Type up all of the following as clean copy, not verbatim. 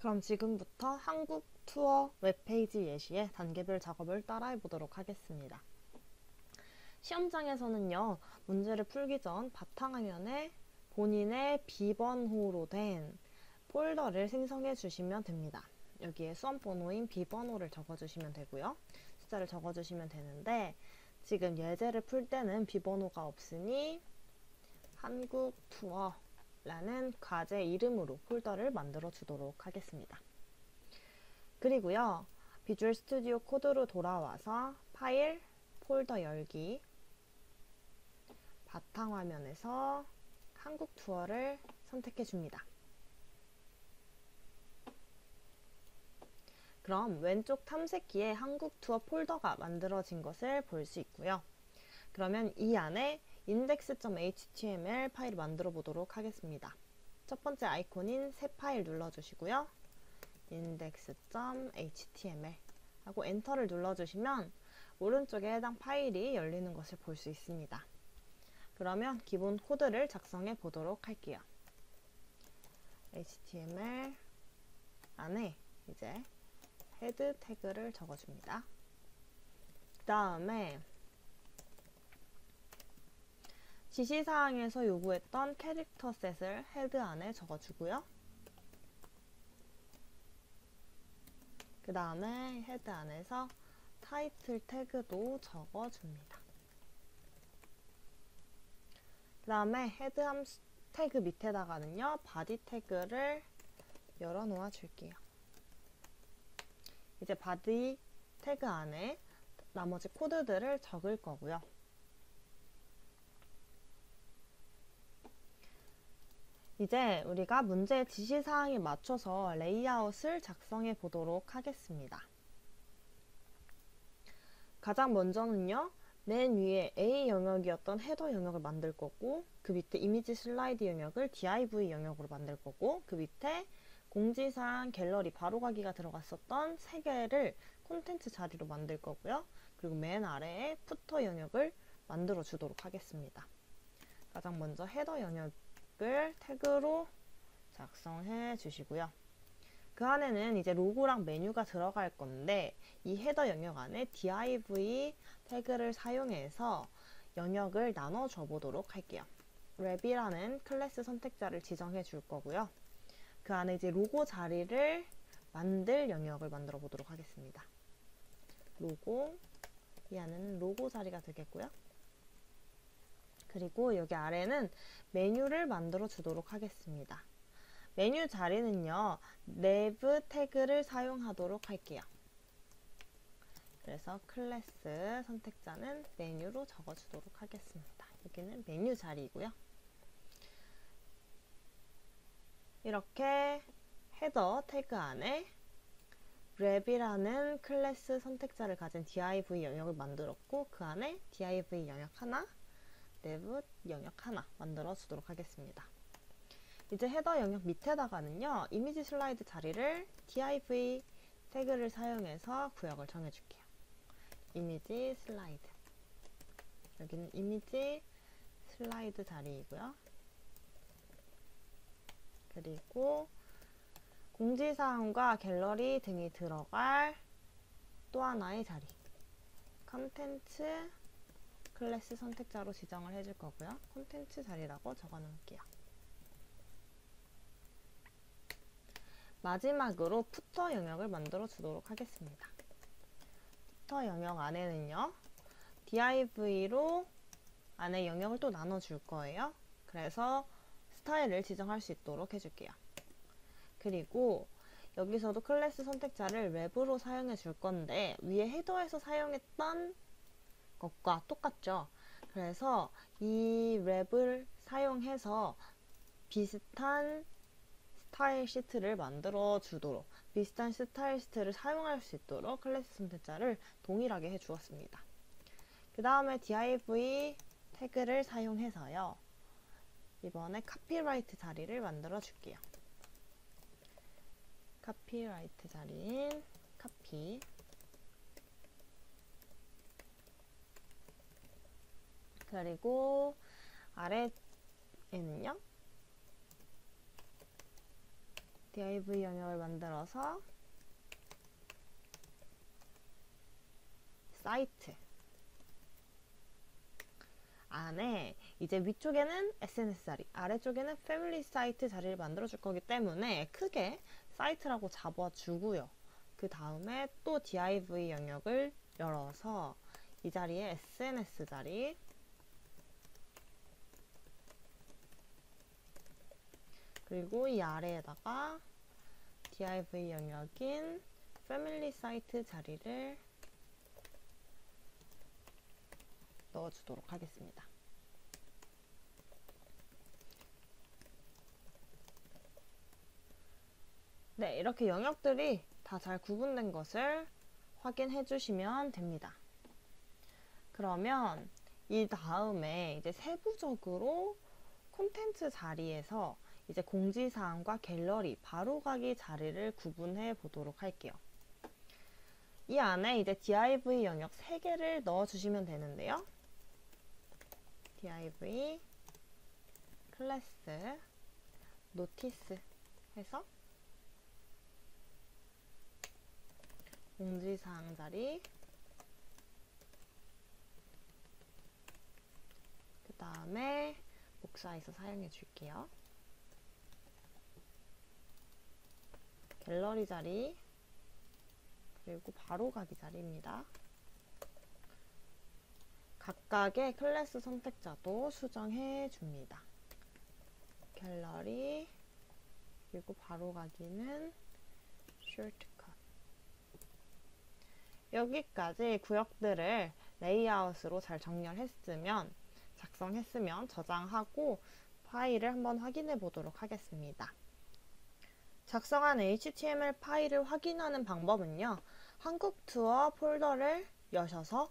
그럼 지금부터 한국 투어 웹페이지 예시의 단계별 작업을 따라해 보도록 하겠습니다. 시험장에서는요, 문제를 풀기 전 바탕화면에 본인의 비번호로 된 폴더를 생성해 주시면 됩니다. 여기에 수험번호인 비번호를 적어주시면 되고요. 숫자를 적어주시면 되는데 지금 예제를 풀 때는 비번호가 없으니 한국 투어라는 과제 이름으로 폴더를 만들어 주도록 하겠습니다. 그리고요, 비주얼 스튜디오 코드로 돌아와서 파일, 폴더 열기, 바탕화면에서 한국 투어를 선택해 줍니다. 그럼 왼쪽 탐색기에 한국 투어 폴더가 만들어진 것을 볼 수 있고요. 그러면 이 안에 index.html 파일을 만들어 보도록 하겠습니다. 첫 번째 아이콘인 새 파일 눌러주시고요. index.html 하고 엔터를 눌러주시면 오른쪽에 해당 파일이 열리는 것을 볼 수 있습니다. 그러면 기본 코드를 작성해 보도록 할게요. html 안에 이제 헤드 태그를 적어줍니다. 그 다음에 지시사항에서 요구했던 캐릭터 셋을 헤드 안에 적어주고요. 그 다음에 헤드 안에서 타이틀 태그도 적어줍니다. 그 다음에 헤드 태그 밑에다가는요, 바디 태그를 열어 놓아 줄게요. 이제 바디 태그 안에 나머지 코드들을 적을 거고요. 이제 우리가 문제의 지시사항에 맞춰서 레이아웃을 작성해 보도록 하겠습니다. 가장 먼저는요, 맨 위에 A 영역이었던 헤더 영역을 만들 거고, 그 밑에 이미지 슬라이드 영역을 div 영역으로 만들 거고, 그 밑에 공지사항, 갤러리, 바로가기가 들어갔었던 3개를 콘텐츠 자리로 만들 거고요. 그리고 맨 아래에 푸터 영역을 만들어 주도록 하겠습니다. 가장 먼저 헤더 영역을 태그로 작성해 주시고요. 그 안에는 이제 로고랑 메뉴가 들어갈 건데 이 헤더 영역 안에 div 태그를 사용해서 영역을 나눠 줘 보도록 할게요. 랩이라는 클래스 선택자를 지정해 줄 거고요. 그 안에 이제 로고 자리를 만들 영역을 만들어 보도록 하겠습니다. 로고, 이 안에는 로고 자리가 되겠고요. 그리고 여기 아래는 메뉴를 만들어 주도록 하겠습니다. 메뉴 자리는요, nav 태그를 사용하도록 할게요. 그래서 클래스 선택자는 메뉴로 적어주도록 하겠습니다. 여기는 메뉴 자리이고요. 이렇게 헤더 태그 안에 랩이라는 클래스 선택자를 가진 div 영역을 만들었고, 그 안에 div 영역 하나, nav 영역 하나 만들어 주도록 하겠습니다. 이제 헤더 영역 밑에다가는요, 이미지 슬라이드 자리를 div 태그를 사용해서 구역을 정해줄게요. 이미지 슬라이드. 여기는 이미지 슬라이드 자리이고요. 그리고 공지사항과 갤러리 등이 들어갈 또 하나의 자리. 컨텐츠 클래스 선택자로 지정을 해줄 거고요. 콘텐츠 자리라고 적어 놓을게요. 마지막으로 푸터 영역을 만들어 주도록 하겠습니다. 푸터 영역 안에는요, div로 안에 영역을 또 나눠 줄 거예요. 그래서 스타일을 지정할 수 있도록 해줄게요. 그리고 여기서도 클래스 선택자를 웹으로 사용해 줄 건데 위에 헤더에서 사용했던 것과 똑같죠. 그래서 이 웹을 사용해서 비슷한 스타일 시트를 만들어 주도록, 비슷한 스타일 시트를 사용할 수 있도록 클래스 선택자를 동일하게 해 주었습니다. 그 다음에 div 태그를 사용해서요, 이번에 카피라이트 자리를 만들어 줄게요. 카피라이트 자리인 카피, 그리고 아래에는요, div 영역을 만들어서 사이트 안에 이제 위쪽에는 SNS 자리, 아래쪽에는 패밀리 사이트 자리를 만들어 줄 거기 때문에 크게 사이트라고 잡아주고요. 그 다음에 또 div 영역을 열어서 이 자리에 SNS 자리, 그리고 이 아래에다가 div 영역인 패밀리 사이트 자리를 넣어주도록 하겠습니다. 네, 이렇게 영역들이 다 잘 구분된 것을 확인해 주시면 됩니다. 그러면 이 다음에 이제 세부적으로 콘텐츠 자리에서 이제 공지사항과 갤러리, 바로가기 자리를 구분해 보도록 할게요. 이 안에 이제 div 영역 3개를 넣어 주시면 되는데요. div 클래스 노티스 해서 공지사항 자리, 그 다음에 복사해서 사용해 줄게요. 갤러리 자리, 그리고 바로가기 자리입니다. 각각의 클래스 선택자도 수정해 줍니다. 갤러리, 그리고 바로가기는 shortcut. 여기까지 구역들을 레이아웃으로 잘 정렬했으면, 작성했으면 저장하고 파일을 한번 확인해 보도록 하겠습니다. 작성한 HTML 파일을 확인하는 방법은요, 한국투어 폴더를 여셔서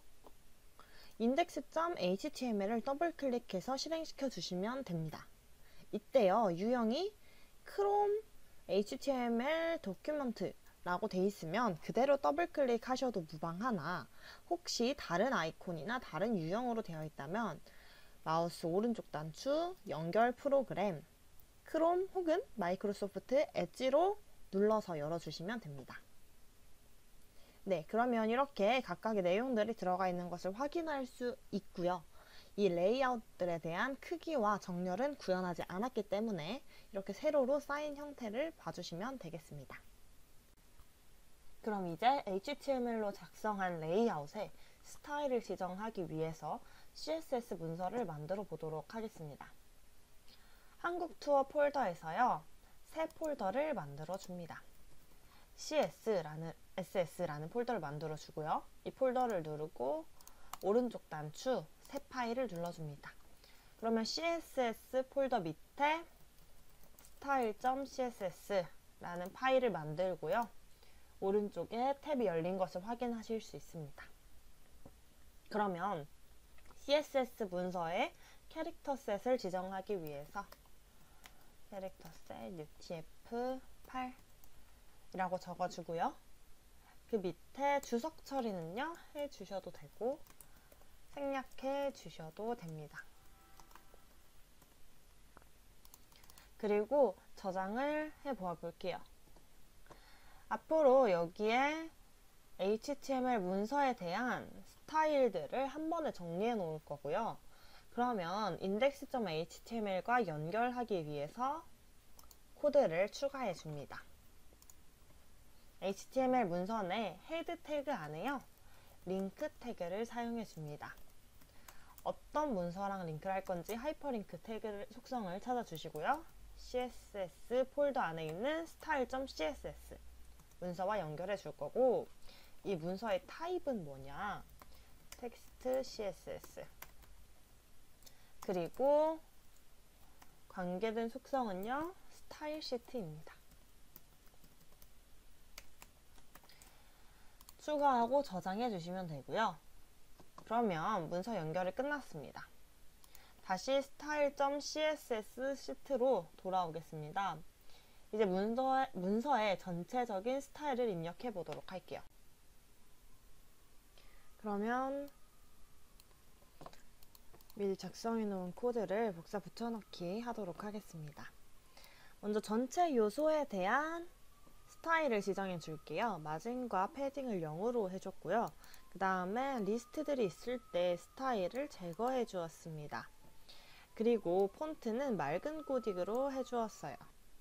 index.html을 더블 클릭해서 실행시켜 주시면 됩니다. 이때요, 유형이 크롬 HTML 도큐먼트 라고 돼 있으면 그대로 더블 클릭하셔도 무방하나, 혹시 다른 아이콘이나 다른 유형으로 되어 있다면 마우스 오른쪽 단추 연결 프로그램 크롬 혹은 마이크로소프트 엣지로 눌러서 열어주시면 됩니다. 네, 그러면 이렇게 각각의 내용들이 들어가 있는 것을 확인할 수 있고요. 이 레이아웃들에 대한 크기와 정렬은 구현하지 않았기 때문에 이렇게 세로로 쌓인 형태를 봐주시면 되겠습니다. 그럼 이제 HTML로 작성한 레이아웃에 스타일을 지정하기 위해서 CSS 문서를 만들어 보도록 하겠습니다. 한국투어 폴더에서요, 새 폴더를 만들어 줍니다. SS라는 폴더를 만들어 주고요. 이 폴더를 누르고 오른쪽 단추 새 파일을 눌러줍니다. 그러면 CSS 폴더 밑에 style.css라는 파일을 만들고요. 오른쪽에 탭이 열린 것을 확인하실 수 있습니다. 그러면 CSS 문서에 캐릭터 셋을 지정하기 위해서 캐릭터 셋 utf8 이라고 적어주고요. 그 밑에 주석 처리는요, 해주셔도 되고 생략해 주셔도 됩니다. 그리고 저장을 해 보아 볼게요. 앞으로 여기에 HTML 문서에 대한 스타일들을 한 번에 정리해 놓을 거고요. 그러면 index.html과 연결하기 위해서 코드를 추가해 줍니다. HTML 문서 내 헤드 태그 안에요, 링크 태그를 사용해 줍니다. 어떤 문서랑 링크를 할 건지 하이퍼링크 태그 속성을 찾아주시고요. CSS 폴더 안에 있는 style.css 문서와 연결해 줄 거고, 이 문서의 타입은 뭐냐? 텍스트 CSS. 그리고 관계된 속성은요, 스타일 시트입니다. 추가하고 저장해 주시면 되고요. 그러면 문서 연결이 끝났습니다. 다시 style.css 시트로 돌아오겠습니다. 이제 문서에 전체적인 스타일을 입력해 보도록 할게요. 그러면 미리 작성해 놓은 코드를 복사 붙여넣기 하도록 하겠습니다. 먼저 전체 요소에 대한 스타일을 지정해 줄게요. 마진과 패딩을 0으로 해줬고요. 그 다음에 리스트들이 있을 때 스타일을 제거해 주었습니다. 그리고 폰트는 맑은 고딕으로 해주었어요.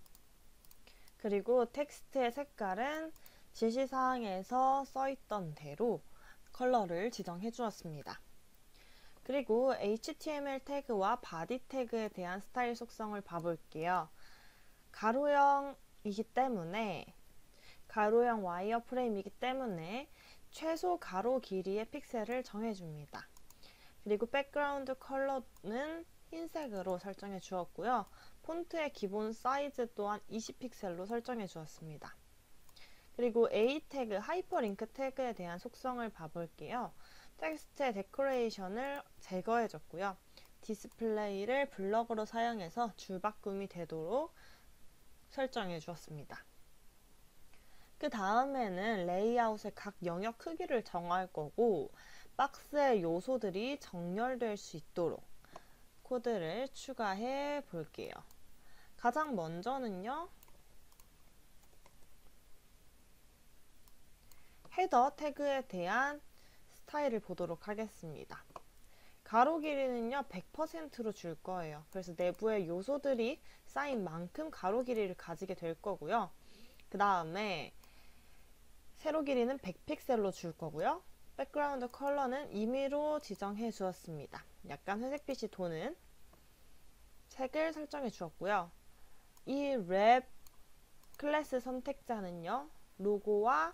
그리고 텍스트의 색깔은 지시사항에서 써있던 대로 컬러를 지정해 주었습니다. 그리고 HTML 태그와 바디 태그에 대한 스타일 속성을 봐볼게요. 가로형이기 때문에 가로형 와이어 프레임이기 때문에 최소 가로 길이의 픽셀을 정해줍니다. 그리고 백그라운드 컬러는 흰색으로 설정해 주었고요. 폰트의 기본 사이즈 또한 20픽셀로 설정해 주었습니다. 그리고 A 태그, 하이퍼링크 태그에 대한 속성을 봐볼게요. 텍스트의 데코레이션을 제거해 줬고요. 디스플레이를 블럭으로 사용해서 줄바꿈이 되도록 설정해 주었습니다. 그 다음에는 레이아웃의 각 영역 크기를 정할 거고 박스의 요소들이 정렬될 수 있도록 코드를 추가해 볼게요. 가장 먼저는요, 헤더 태그에 대한 스타일을 보도록 하겠습니다. 가로 길이는요 100%로 줄 거예요. 그래서 내부의 요소들이 쌓인 만큼 가로 길이를 가지게 될 거고요. 그 다음에 세로 길이는 100픽셀로 줄 거고요. 백그라운드 컬러는 임의로 지정해 주었습니다. 약간 회색빛이 도는 색을 설정해 주었고요. 이 랩 클래스 선택자는요, 로고와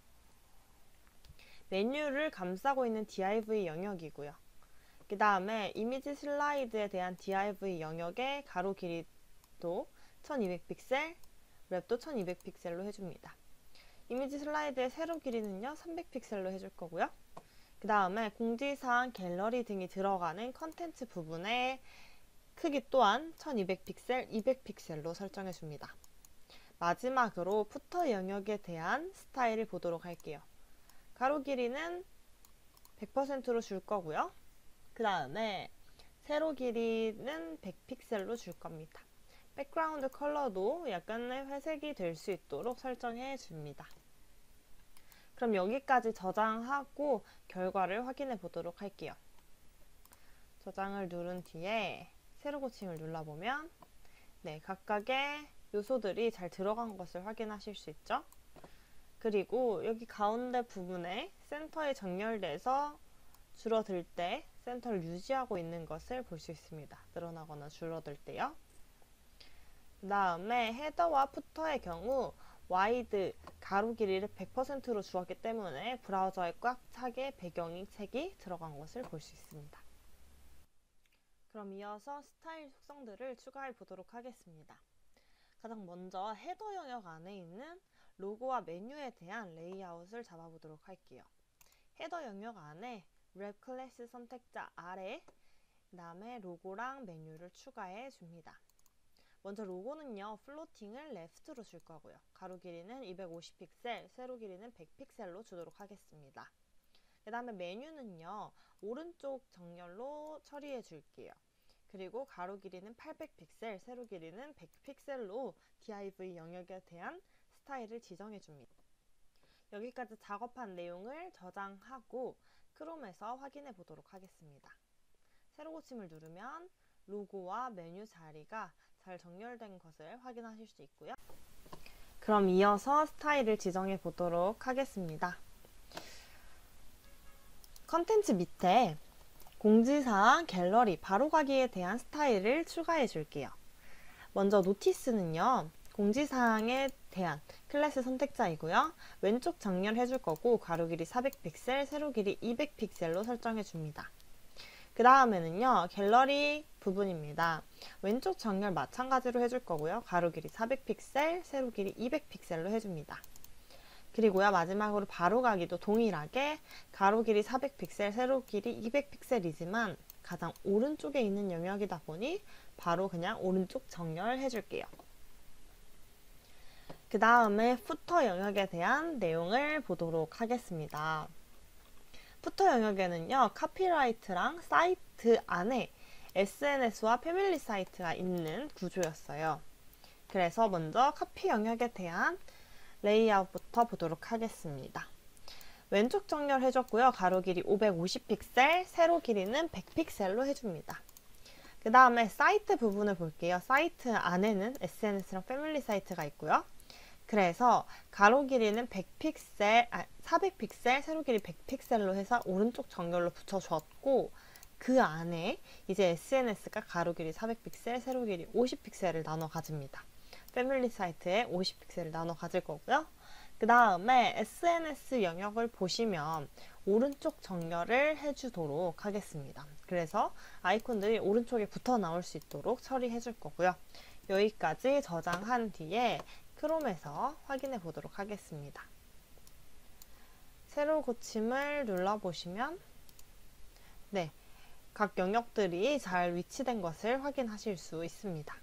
메뉴를 감싸고 있는 div 영역이고요. 그 다음에 이미지 슬라이드에 대한 div 영역의 가로 길이도 1200픽셀, 랩도 1200픽셀로 해줍니다. 이미지 슬라이드의 세로 길이는요 300픽셀로 해줄 거고요. 그 다음에 공지사항, 갤러리 등이 들어가는 컨텐츠 부분의 크기 또한 1200픽셀, 200픽셀로 설정해 줍니다. 마지막으로 푸터 영역에 대한 스타일을 보도록 할게요. 가로 길이는 100%로 줄 거고요. 그 다음에 세로 길이는 100픽셀로 줄 겁니다. 백그라운드 컬러도 약간의 회색이 될 수 있도록 설정해 줍니다. 그럼 여기까지 저장하고 결과를 확인해 보도록 할게요. 저장을 누른 뒤에 세로 고침을 눌러보면 네, 각각의 요소들이 잘 들어간 것을 확인하실 수 있죠. 그리고 여기 가운데 부분에 센터에 정렬돼서 줄어들 때 센터를 유지하고 있는 것을 볼 수 있습니다. 늘어나거나 줄어들 때요. 그 다음에 헤더와 푸터의 경우 와이드, 가로 길이를 100%로 주었기 때문에 브라우저에 꽉 차게 배경이 색이 들어간 것을 볼 수 있습니다. 그럼 이어서 스타일 속성들을 추가해 보도록 하겠습니다. 가장 먼저 헤더 영역 안에 있는 로고와 메뉴에 대한 레이아웃을 잡아보도록 할게요. 헤더 영역 안에 랩 클래스 선택자 아래 그 다음에 로고랑 메뉴를 추가해 줍니다. 먼저 로고는요, 플로팅을 레프트로 줄 거고요. 가로 길이는 250픽셀, 세로 길이는 100픽셀로 주도록 하겠습니다. 그 다음에 메뉴는요, 오른쪽 정렬로 처리해 줄게요. 그리고 가로 길이는 800픽셀, 세로 길이는 100픽셀로 div 영역에 대한 스타일을 지정해 줍니다. 여기까지 작업한 내용을 저장하고 크롬에서 확인해 보도록 하겠습니다. 세로 고침을 누르면 로고와 메뉴 자리가 잘 정렬된 것을 확인하실 수 있고요. 그럼 이어서 스타일을 지정해 보도록 하겠습니다. 컨텐츠 밑에 공지사항, 갤러리, 바로가기에 대한 스타일을 추가해 줄게요. 먼저 노티스는요, 공지사항에 대한 클래스 선택자이고요. 왼쪽 정렬해 줄 거고 가로 길이 400픽셀, 세로 길이 200픽셀로 설정해 줍니다. 그 다음에는요, 갤러리 부분입니다. 왼쪽 정렬 마찬가지로 해줄 거고요. 가로 길이 400픽셀, 세로 길이 200픽셀로 해줍니다. 그리고요, 마지막으로 바로가기도 동일하게 가로 길이 400픽셀, 세로 길이 200픽셀이지만 가장 오른쪽에 있는 영역이다 보니 바로 그냥 오른쪽 정렬해 줄게요. 그 다음에 푸터 영역에 대한 내용을 보도록 하겠습니다. 푸터 영역에는요, 카피라이트랑 사이트 안에 SNS와 패밀리 사이트가 있는 구조였어요. 그래서 먼저 카피 영역에 대한 레이아웃부터 보도록 하겠습니다. 왼쪽 정렬 해줬고요. 가로 길이 550픽셀, 세로 길이는 100픽셀로 해줍니다. 그 다음에 사이트 부분을 볼게요. 사이트 안에는 SNS랑 패밀리 사이트가 있고요. 그래서 가로 길이는 400픽셀, 세로 길이 100픽셀로 해서 오른쪽 정렬로 붙여줬고, 그 안에 이제 SNS가 가로 길이 400픽셀, 세로 길이 50픽셀을 나눠 가집니다. 패밀리 사이트에 50픽셀을 나눠 가질 거고요. 그 다음에 SNS 영역을 보시면 오른쪽 정렬을 해주도록 하겠습니다. 그래서 아이콘들이 오른쪽에 붙어 나올 수 있도록 처리해 줄 거고요. 여기까지 저장한 뒤에 크롬에서 확인해 보도록 하겠습니다. 새로 고침을 눌러보시면 네, 각 영역들이 잘 위치된 것을 확인하실 수 있습니다.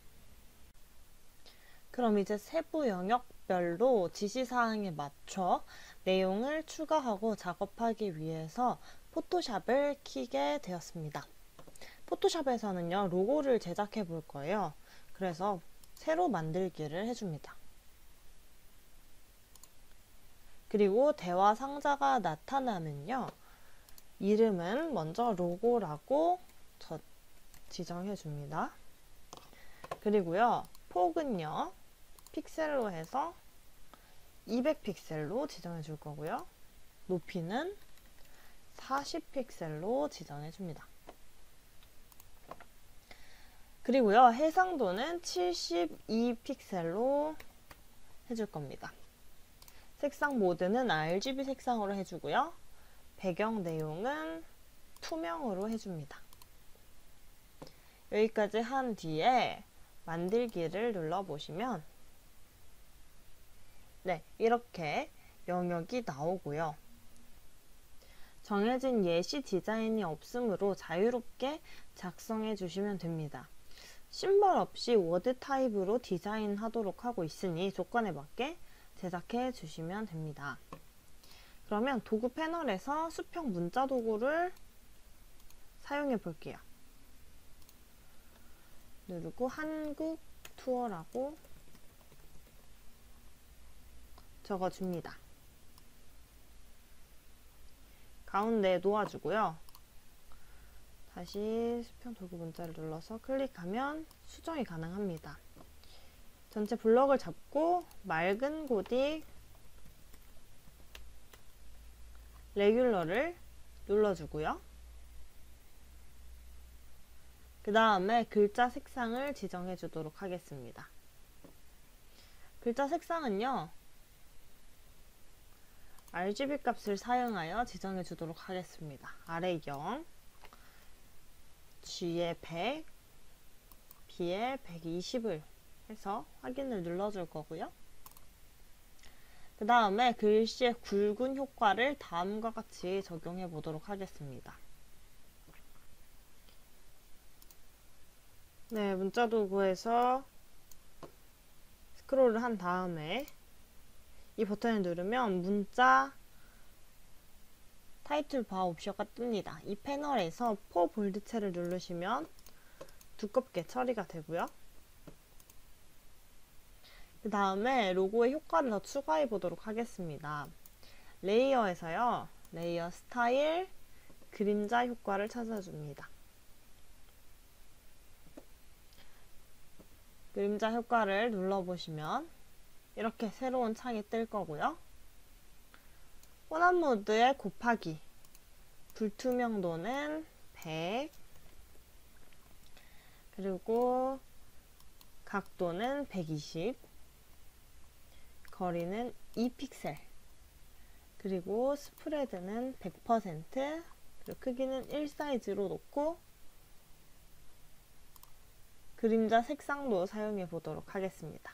그럼 이제 세부 영역별로 지시사항에 맞춰 내용을 추가하고 작업하기 위해서 포토샵을 켜게 되었습니다. 포토샵에서는요, 로고를 제작해 볼 거예요. 그래서 새로 만들기를 해줍니다. 그리고 대화 상자가 나타나면요, 이름은 먼저 로고라고 지정해 줍니다. 그리고요, 폭은요, 픽셀로 해서 200픽셀로 지정해 줄 거고요. 높이는 40픽셀로 지정해 줍니다. 그리고요, 해상도는 72픽셀로 해줄 겁니다. 색상 모드는 RGB 색상으로 해주고요. 배경 내용은 투명으로 해줍니다. 여기까지 한 뒤에 만들기를 눌러보시면 네, 이렇게 영역이 나오고요. 정해진 예시 디자인이 없으므로 자유롭게 작성해 주시면 됩니다. 심벌 없이 워드 타입으로 디자인하도록 하고 있으니 조건에 맞게 제작해 주시면 됩니다. 그러면 도구 패널에서 수평 문자 도구를 사용해 볼게요. 누르고 한국 투어라고 적어줍니다. 가운데에 놓아주고요. 다시 수평 도구 문자를 눌러서 클릭하면 수정이 가능합니다. 전체 블럭을 잡고 맑은 고딕 레귤러를 눌러주고요. 그 다음에 글자 색상을 지정해 주도록 하겠습니다. 글자 색상은요, RGB 값을 사용하여 지정해 주도록 하겠습니다. 아래 0, G에 100, B에 120을 해서 확인을 눌러줄 거고요. 그 다음에 글씨의 굵은 효과를 다음과 같이 적용해 보도록 하겠습니다. 네, 문자 도구에서 스크롤을 한 다음에 이 버튼을 누르면 문자 타이틀 바 옵션가 뜹니다. 이 패널에서 포 볼드체를 누르시면 두껍게 처리가 되고요. 그 다음에 로고의 효과를 더 추가해 보도록 하겠습니다. 레이어에서요, 레이어 스타일, 그림자 효과를 찾아줍니다. 그림자 효과를 눌러보시면 이렇게 새로운 창이 뜰 거고요. 혼합 모드에 곱하기, 불투명도는 100, 그리고 각도는 120, 거리는 2픽셀, 그리고 스프레드는 100%, 그리고 크기는 1사이즈로 놓고 그림자 색상도 사용해 보도록 하겠습니다.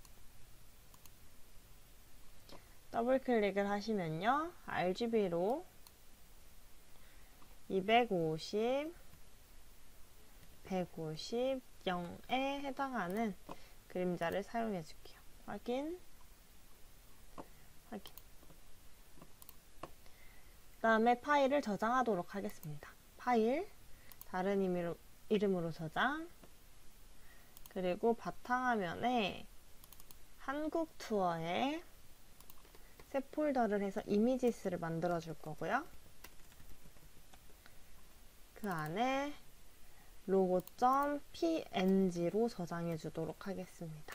더블 클릭을 하시면요, RGB로 250, 150, 0에 해당하는 그림자를 사용해 줄게요. 확인, 확인. 그 다음에 파일을 저장하도록 하겠습니다. 파일, 다른 이름으로 저장, 그리고 바탕화면에 한국 투어에 새 폴더를 해서 이미지스를 만들어 줄 거고요. 그 안에 logo.png로 저장해 주도록 하겠습니다.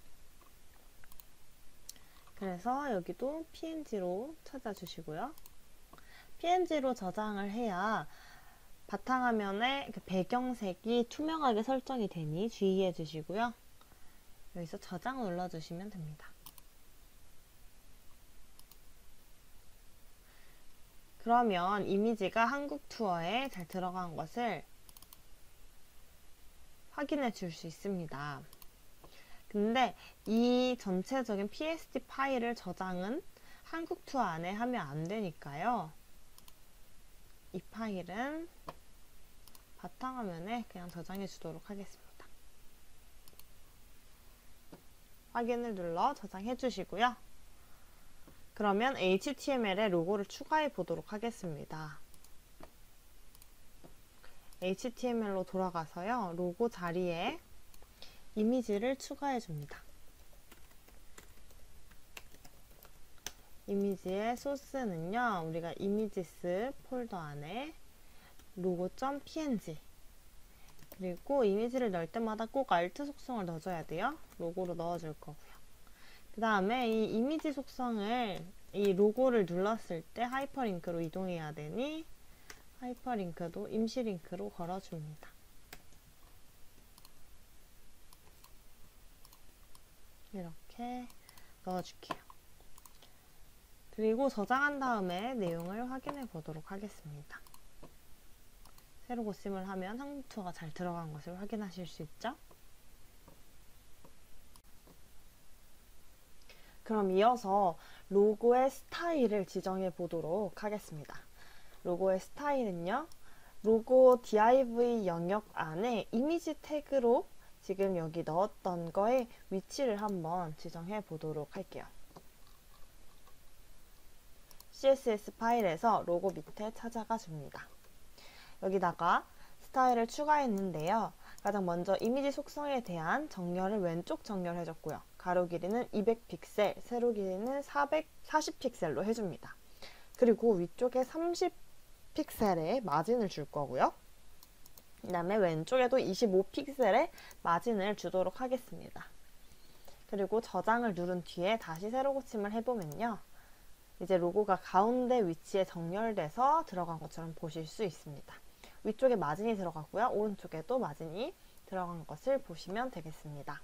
그래서 여기도 png로 찾아주시고요. png로 저장을 해야 바탕화면에 배경색이 투명하게 설정이 되니 주의해 주시고요. 여기서 저장 눌러주시면 됩니다. 그러면 이미지가 한국 투어에 잘 들어간 것을 확인해 줄 수 있습니다. 근데 이 전체적인 PSD 파일을 저장은 한국 투어 안에 하면 안 되니까요. 이 파일은 바탕화면에 그냥 저장해 주도록 하겠습니다. 확인을 눌러 저장해 주시고요. 그러면 HTML에 로고를 추가해 보도록 하겠습니다. HTML로 돌아가서요. 로고 자리에 이미지를 추가해 줍니다. 이미지의 소스는요. 우리가 이미지스 폴더 안에 logo.png 그리고 이미지를 넣을 때마다 꼭 alt 속성을 넣어줘야 돼요. 로고로 넣어줄 거고요. 그 다음에 이 이미지 속성을 이 로고를 눌렀을 때 하이퍼링크로 이동해야 되니 하이퍼링크도 임시 링크로 걸어줍니다. 이렇게 넣어줄게요. 그리고 저장한 다음에 내용을 확인해 보도록 하겠습니다. 새로 고심을 하면 한국 투어가 잘 들어간 것을 확인하실 수 있죠? 그럼 이어서 로고의 스타일을 지정해 보도록 하겠습니다. 로고의 스타일은요. 로고 div 영역 안에 이미지 태그로 지금 여기 넣었던 거에 위치를 한번 지정해 보도록 할게요. CSS 파일에서 로고 밑에 찾아가 줍니다. 여기다가 스타일을 추가했는데요. 가장 먼저 이미지 속성에 대한 정렬을 왼쪽 정렬해줬고요. 가로 길이는 200픽셀, 세로 길이는 440픽셀로 해줍니다. 그리고 위쪽에 30픽셀의 마진을 줄 거고요. 그 다음에 왼쪽에도 25픽셀의 마진을 주도록 하겠습니다. 그리고 저장을 누른 뒤에 다시 새로 고침을 해보면요. 이제 로고가 가운데 위치에 정렬돼서 들어간 것처럼 보실 수 있습니다. 위쪽에 마진이 들어갔고요. 오른쪽에도 마진이 들어간 것을 보시면 되겠습니다.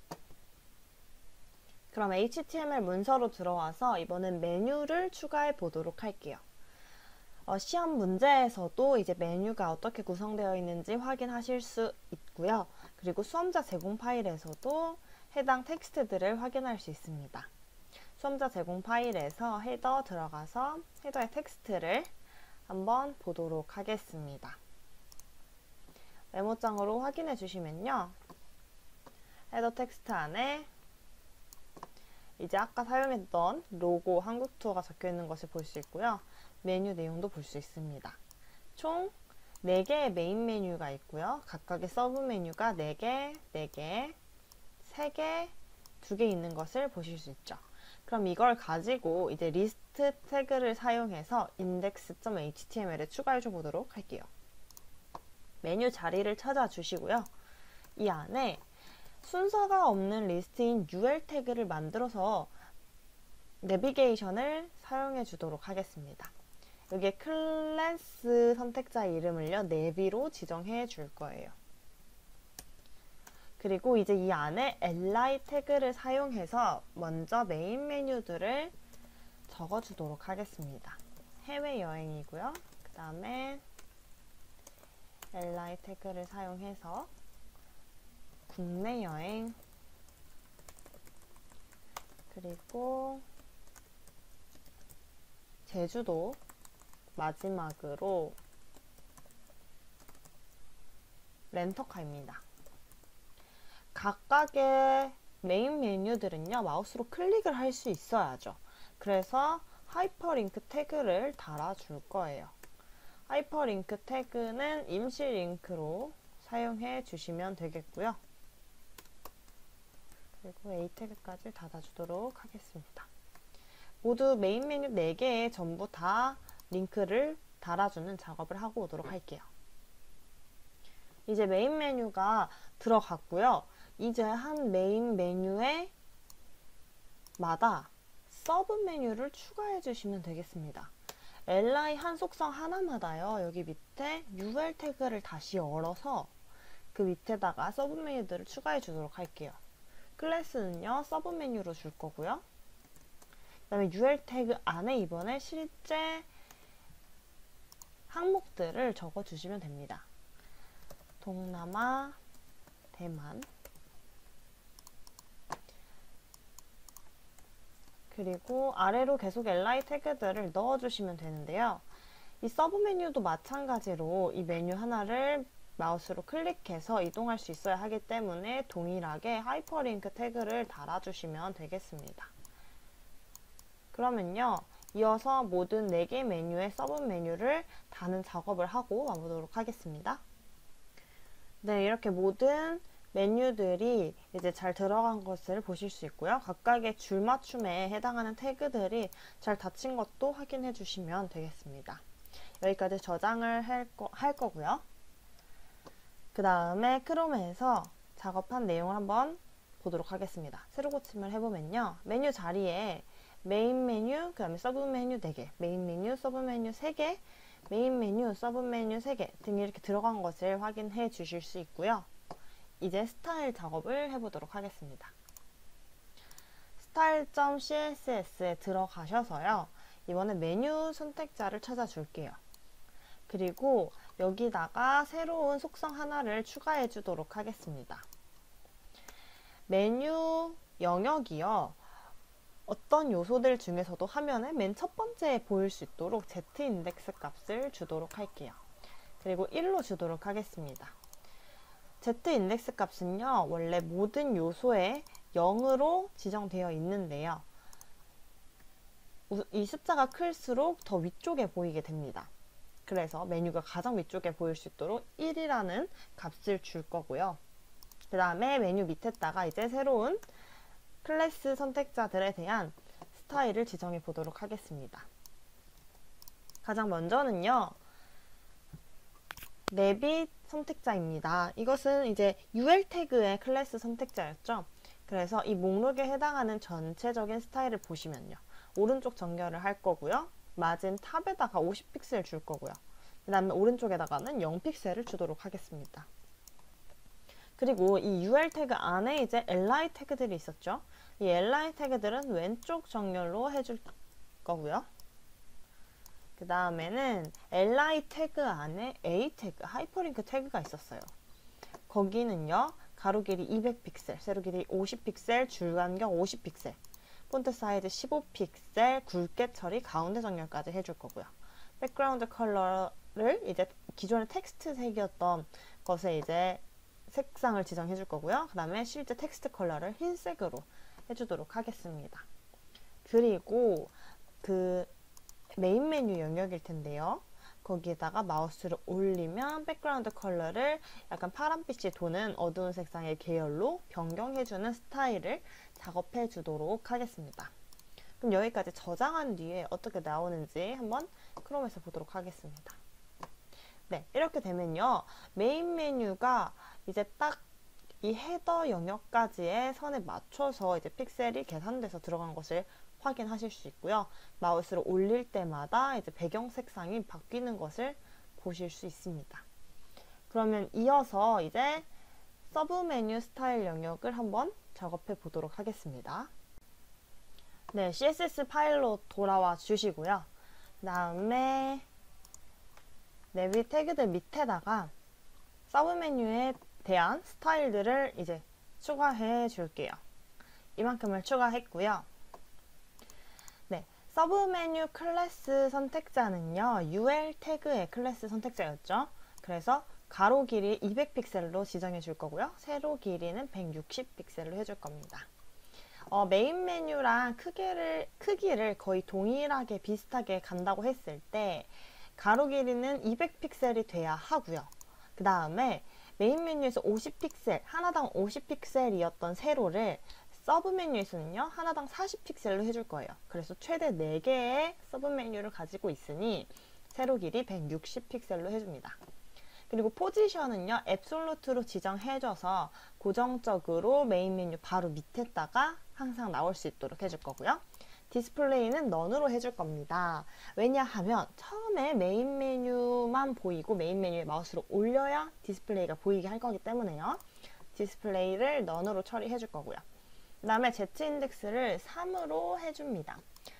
그럼 HTML 문서로 들어와서 이번엔 메뉴를 추가해 보도록 할게요. 시험 문제에서도 이제 메뉴가 어떻게 구성되어 있는지 확인하실 수 있고요. 그리고 수험자 제공 파일에서도 해당 텍스트들을 확인할 수 있습니다. 수험자 제공 파일에서 헤더 들어가서 헤더의 텍스트를 한번 보도록 하겠습니다. 메모장으로 확인해 주시면요. 헤더 텍스트 안에 이제 아까 사용했던 로고 한국 투어가 적혀 있는 것을 볼 수 있고요. 메뉴 내용도 볼 수 있습니다. 총 4개의 메인 메뉴가 있고요. 각각의 서브 메뉴가 4개, 4개, 3개, 2개 있는 것을 보실 수 있죠. 그럼 이걸 가지고 이제 리스트 태그를 사용해서 index.html에 추가해 줘 보도록 할게요. 메뉴 자리를 찾아주시고요. 이 안에 순서가 없는 리스트인 UL 태그를 만들어서 내비게이션을 사용해 주도록 하겠습니다. 여기에 클래스 선택자 이름을요, 네비로 지정해 줄 거예요. 그리고 이제 이 안에 li 태그를 사용해서 먼저 메인 메뉴들을 적어 주도록 하겠습니다. 해외여행이고요. 그 다음에 li 태그를 사용해서 국내 여행, 그리고 제주도 마지막으로 렌터카입니다. 각각의 메인 메뉴들은요, 마우스로 클릭을 할 수 있어야죠. 그래서 하이퍼링크 태그를 달아줄 거예요. 하이퍼링크 태그는 임시 링크로 사용해 주시면 되겠고요. 그리고 A 태그까지 닫아주도록 하겠습니다. 모두 메인 메뉴 4개에 전부 다 링크를 달아주는 작업을 하고 오도록 할게요. 이제 메인 메뉴가 들어갔고요. 이제 한 메인 메뉴에 마다 서브 메뉴를 추가해 주시면 되겠습니다. li 한 속성 하나마다요. 여기 밑에 ul 태그를 다시 열어서 그 밑에다가 서브 메뉴들을 추가해 주도록 할게요. 클래스는요. 서브 메뉴로 줄 거고요. 그 다음에 ul 태그 안에 이번에 실제 항목들을 적어 주시면 됩니다. 동남아, 대만, 그리고 아래로 계속 li 태그들을 넣어주시면 되는데요. 이 서브 메뉴도 마찬가지로 이 메뉴 하나를 마우스로 클릭해서 이동할 수 있어야 하기 때문에 동일하게 하이퍼링크 태그를 달아주시면 되겠습니다. 그러면요. 이어서 모든 4개 메뉴의 서브 메뉴를 다는 작업을 하고 와보도록 하겠습니다. 네, 이렇게 모든 메뉴들이 이제 잘 들어간 것을 보실 수 있고요. 각각의 줄맞춤에 해당하는 태그들이 잘 닫힌 것도 확인해 주시면 되겠습니다. 여기까지 저장을 할 거고요. 그 다음에 크롬에서 작업한 내용을 한번 보도록 하겠습니다. 새로 고침을 해보면요. 메뉴 자리에 메인 메뉴, 그 다음에 서브 메뉴 4개, 메인 메뉴, 서브 메뉴 3개, 메인 메뉴, 서브 메뉴 3개 등이 이렇게 들어간 것을 확인해 주실 수 있고요. 이제 스타일 작업을 해보도록 하겠습니다. style.css에 들어가셔서요. 이번에 메뉴 선택자를 찾아줄게요. 그리고 여기다가 새로운 속성 하나를 추가해 주도록 하겠습니다. 메뉴 영역이요. 어떤 요소들 중에서도 화면에 맨 첫 번째에 보일 수 있도록 z인덱스 값을 주도록 할게요. 그리고 1로 주도록 하겠습니다. z인덱스 값은요. 원래 모든 요소에 0으로 지정되어 있는데요. 이 숫자가 클수록 더 위쪽에 보이게 됩니다. 그래서 메뉴가 가장 위쪽에 보일 수 있도록 1이라는 값을 줄 거고요. 그 다음에 메뉴 밑에다가 이제 새로운 클래스 선택자들에 대한 스타일을 지정해 보도록 하겠습니다. 가장 먼저는요. 맵잇 선택자입니다. 이것은 이제 ul 태그의 클래스 선택자였죠. 그래서 이 목록에 해당하는 전체적인 스타일을 보시면요. 오른쪽 정렬을 할 거고요. 마진 탑에다가 50픽셀 줄 거고요. 그 다음에 오른쪽에다가는 0픽셀을 주도록 하겠습니다. 그리고 이 ul 태그 안에 이제 li 태그들이 있었죠. 이 li 태그들은 왼쪽 정렬로 해줄 거고요. 그 다음에는 li 태그 안에 a 태그, 하이퍼링크 태그가 있었어요. 거기는요. 가로 길이 200픽셀, 세로 길이 50픽셀, 줄 간격 50픽셀, 폰트 사이즈 15픽셀, 굵게 처리, 가운데 정렬까지 해줄 거고요. 백그라운드 컬러를 이제 기존의 텍스트 색이었던 것에 이제 색상을 지정해 줄 거고요. 그 다음에 실제 텍스트 컬러를 흰색으로 해주도록 하겠습니다. 그리고 그 메인 메뉴 영역일 텐데요. 거기에다가 마우스를 올리면 백그라운드 컬러를 약간 파란빛이 도는 어두운 색상의 계열로 변경해주는 스타일을 작업해 주도록 하겠습니다. 그럼 여기까지 저장한 뒤에 어떻게 나오는지 한번 크롬에서 보도록 하겠습니다. 네, 이렇게 되면요. 메인 메뉴가 이제 딱 이 헤더 영역까지의 선에 맞춰서 이제 픽셀이 계산돼서 들어간 것을 확인하실 수 있고요. 마우스를 올릴 때마다 이제 배경 색상이 바뀌는 것을 보실 수 있습니다. 그러면 이어서 이제 서브 메뉴 스타일 영역을 한번 작업해 보도록 하겠습니다. 네, CSS 파일로 돌아와 주시고요. 그 다음에 네비 태그들 밑에다가 서브 메뉴에 대한 스타일들을 이제 추가해 줄게요. 이만큼을 추가했고요. 네, 서브 메뉴 클래스 선택자는요. ul 태그의 클래스 선택자였죠. 그래서 가로 길이 200픽셀로 지정해 줄 거고요. 세로 길이는 160픽셀로 해줄 겁니다. 메인 메뉴랑 크기를 거의 동일하게 비슷하게 간다고 했을 때 가로 길이는 200픽셀이 돼야 하고요. 그 다음에 메인 메뉴에서 50픽셀, 하나당 50픽셀이었던 세로를 서브 메뉴에서는요, 하나당 40픽셀로 해줄 거예요. 그래서 최대 4개의 서브 메뉴를 가지고 있으니 세로 길이 160픽셀로 해줍니다. 그리고 포지션은요, 앱솔루트로 지정해줘서 고정적으로 메인 메뉴 바로 밑에다가 항상 나올 수 있도록 해줄 거고요. 디스플레이는 넌으로 해줄 겁니다. 왜냐하면 처음에 메인 메뉴만 보이고 메인 메뉴에 마우스로 올려야 디스플레이가 보이게 할 거기 때문에요. 디스플레이를 넌으로 처리해줄 거고요. 그 다음에 Z인덱스를 3으로 해줍니다.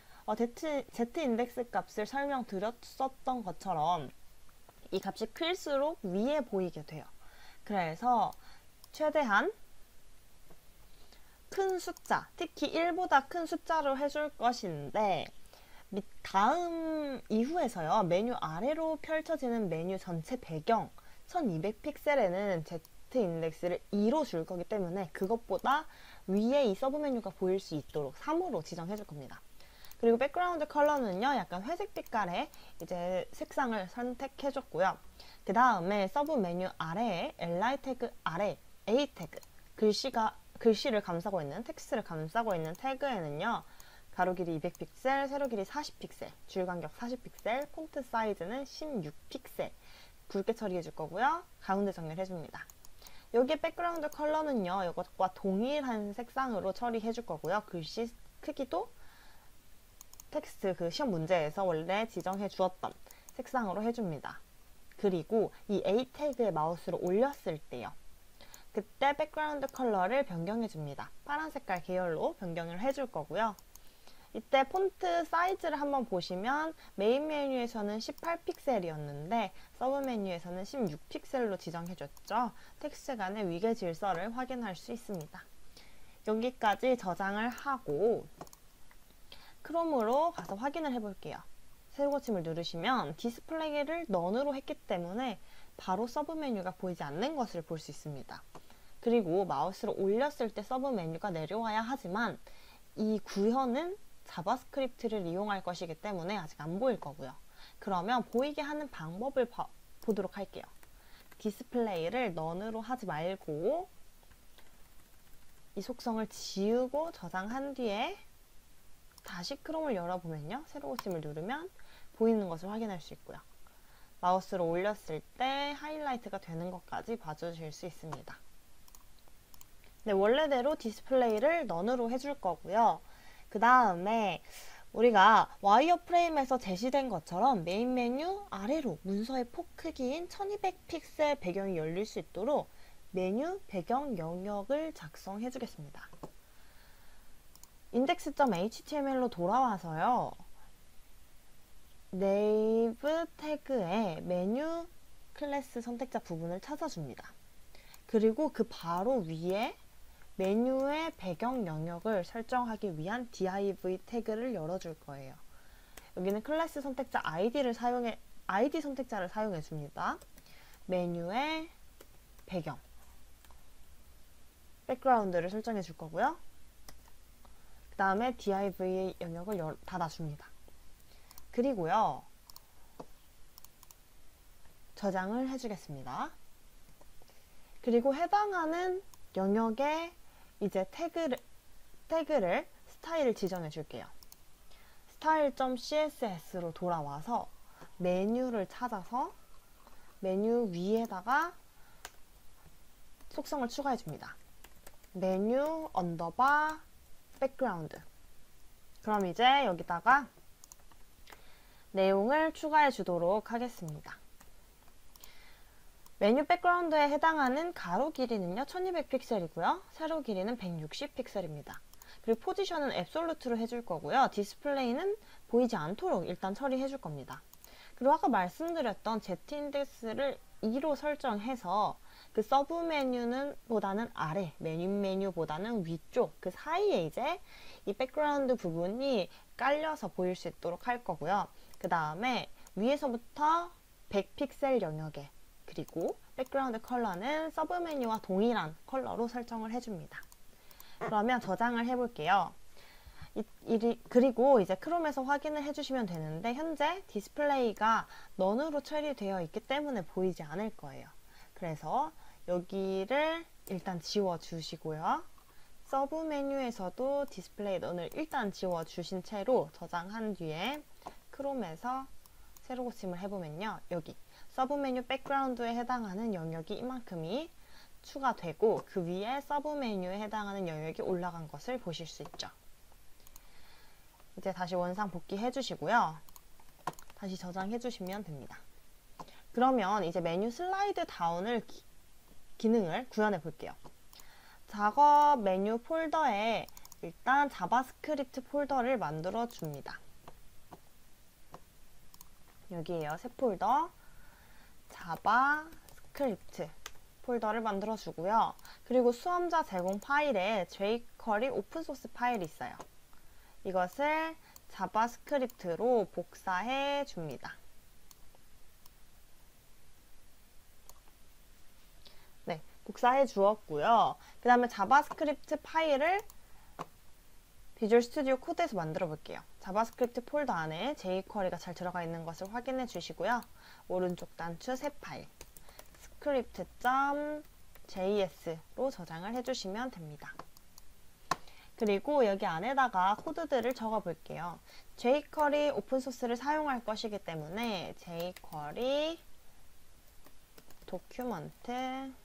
Z인덱스 값을 설명드렸었던 것처럼 이 값이 클수록 위에 보이게 돼요. 그래서 최대한 큰 숫자, 특히 1보다 큰 숫자로 해줄 것인데 다음 이후에서요, 메뉴 아래로 펼쳐지는 메뉴 전체 배경 1200픽셀에는 Z인덱스를 2로 줄 거기 때문에 그것보다 위에 이 서브 메뉴가 보일 수 있도록 3으로 지정해 줄 겁니다. 그리고 백그라운드 컬러는요, 약간 회색 빛깔의 이제 색상을 선택해 줬고요. 그 다음에 서브 메뉴 아래에 li 태그 아래 a 태그 글씨를 감싸고 있는, 텍스트를 감싸고 있는 태그에는요, 가로 길이 200픽셀, 세로 길이 40픽셀, 줄 간격 40픽셀, 폰트 사이즈는 16픽셀 굵게 처리해 줄 거고요. 가운데 정렬해 줍니다. 여기 백그라운드 컬러는요, 이것과 동일한 색상으로 처리해 줄 거고요. 글씨 크기도 텍스트 그 시험 문제에서 원래 지정해 주었던 색상으로 해줍니다. 그리고 이 A 태그에 마우스를 올렸을 때요, 그때 백그라운드 컬러를 변경해 줍니다. 파란 색깔 계열로 변경을 해줄 거고요. 이때 폰트 사이즈를 한번 보시면 메인 메뉴에서는 18픽셀이었는데 서브 메뉴에서는 16픽셀로 지정해 줬죠. 텍스트 간의 위계 질서를 확인할 수 있습니다. 여기까지 저장을 하고 크롬으로 가서 확인을 해볼게요. 세로 고침을 누르시면 디스플레이를 넌으로 했기 때문에 바로 서브 메뉴가 보이지 않는 것을 볼 수 있습니다. 그리고 마우스를 올렸을 때 서브 메뉴가 내려와야 하지만 이 구현은 자바스크립트를 이용할 것이기 때문에 아직 안 보일 거고요. 그러면 보이게 하는 방법을 보도록 할게요. 디스플레이를 넌으로 하지 말고 이 속성을 지우고 저장한 뒤에 다시 크롬을 열어보면요, 세로 고침을 누르면 보이는 것을 확인할 수 있고요. 마우스를 올렸을 때 하이라이트가 되는 것까지 봐주실 수 있습니다. 네, 원래대로 디스플레이를 넌으로 해줄 거고요. 그 다음에 우리가 와이어프레임에서 제시된 것처럼 메인 메뉴 아래로 문서의 폭 크기인 1200픽셀 배경이 열릴 수 있도록 메뉴 배경 영역을 작성해 주겠습니다. index.html로 돌아와서요, 네이브 태그에 메뉴 클래스 선택자 부분을 찾아줍니다. 그리고 그 바로 위에 메뉴의 배경 영역을 설정하기 위한 div 태그를 열어줄 거예요. 여기는 클래스 선택자 id 선택자를 사용해 줍니다. 메뉴의 배경, 백그라운드를 설정해 줄 거고요. 그 다음에 div 영역을 닫아줍니다. 그리고요, 저장을 해주겠습니다. 그리고 해당하는 영역에 이제 태그를 스타일을 지정해 줄게요. style.css로 돌아와서 메뉴를 찾아서 메뉴 위에다가 속성을 추가해 줍니다. 메뉴 언더바 백그라운드. 그럼 이제 여기다가 내용을 추가해 주도록 하겠습니다. 메뉴 백그라운드에 해당하는 가로 길이는요, 1200픽셀이고요. 세로 길이는 160픽셀입니다. 그리고 포지션은 앱솔루트로 해줄 거고요. 디스플레이는 보이지 않도록 일단 처리해 줄 겁니다. 그리고 아까 말씀드렸던 Z인덱스를 2로 설정해서 그 서브 메뉴는 보다는 아래, 메뉴보다는 위쪽, 그 사이에 이제 이 백그라운드 부분이 깔려서 보일 수 있도록 할 거고요. 그 다음에 위에서부터 100픽셀 영역에, 그리고 백그라운드 컬러는 서브 메뉴와 동일한 컬러로 설정을 해줍니다. 그러면 저장을 해볼게요. 그리고 이제 크롬에서 확인을 해주시면 되는데 현재 디스플레이가 넌으로 처리되어 있기 때문에 보이지 않을 거예요. 그래서 여기를 일단 지워주시고요. 서브 메뉴에서도 디스플레이 넌을 일단 지워주신 채로 저장한 뒤에 크롬에서 새로 고침을 해보면요. 여기 서브 메뉴 백그라운드에 해당하는 영역이 이만큼이 추가되고 그 위에 서브 메뉴에 해당하는 영역이 올라간 것을 보실 수 있죠. 이제 다시 원상 복귀해 주시고요. 다시 저장해 주시면 됩니다. 그러면 이제 메뉴 슬라이드 다운을 기능을 구현해 볼게요. 작업 메뉴 폴더에 일단 자바스크립트 폴더를 만들어 줍니다. 여기에요. 새 폴더 자바스크립트 폴더를 만들어 주고요. 그리고 수험자 제공 파일에 jQuery 오픈소스 파일이 있어요. 이것을 자바스크립트로 복사해 줍니다. 네, 복사해 주었고요. 그 다음에 자바스크립트 파일을 비주얼 스튜디오 코드에서 만들어 볼게요. 자바스크립트 폴더 안에 jQuery가 잘 들어가 있는 것을 확인해 주시고요. 오른쪽 단추 새 파일 script.js로 저장을 해주시면 됩니다. 그리고 여기 안에다가 코드들을 적어 볼게요. jQuery 오픈소스를 사용할 것이기 때문에 jQuery 도큐먼트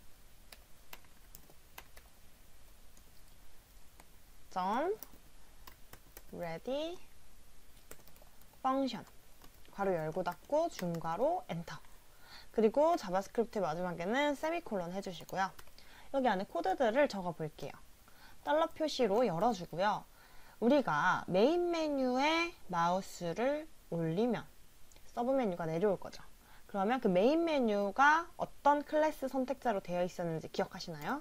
ready function 괄호 열고 닫고 중괄호 엔터. 그리고 자바스크립트 마지막에는 세미콜론 해주시고요. 여기 안에 코드들을 적어 볼게요. 달러 표시로 열어주고요. 우리가 메인 메뉴에 마우스를 올리면 서브 메뉴가 내려올 거죠. 그러면 그 메인 메뉴가 어떤 클래스 선택자로 되어 있었는지 기억하시나요?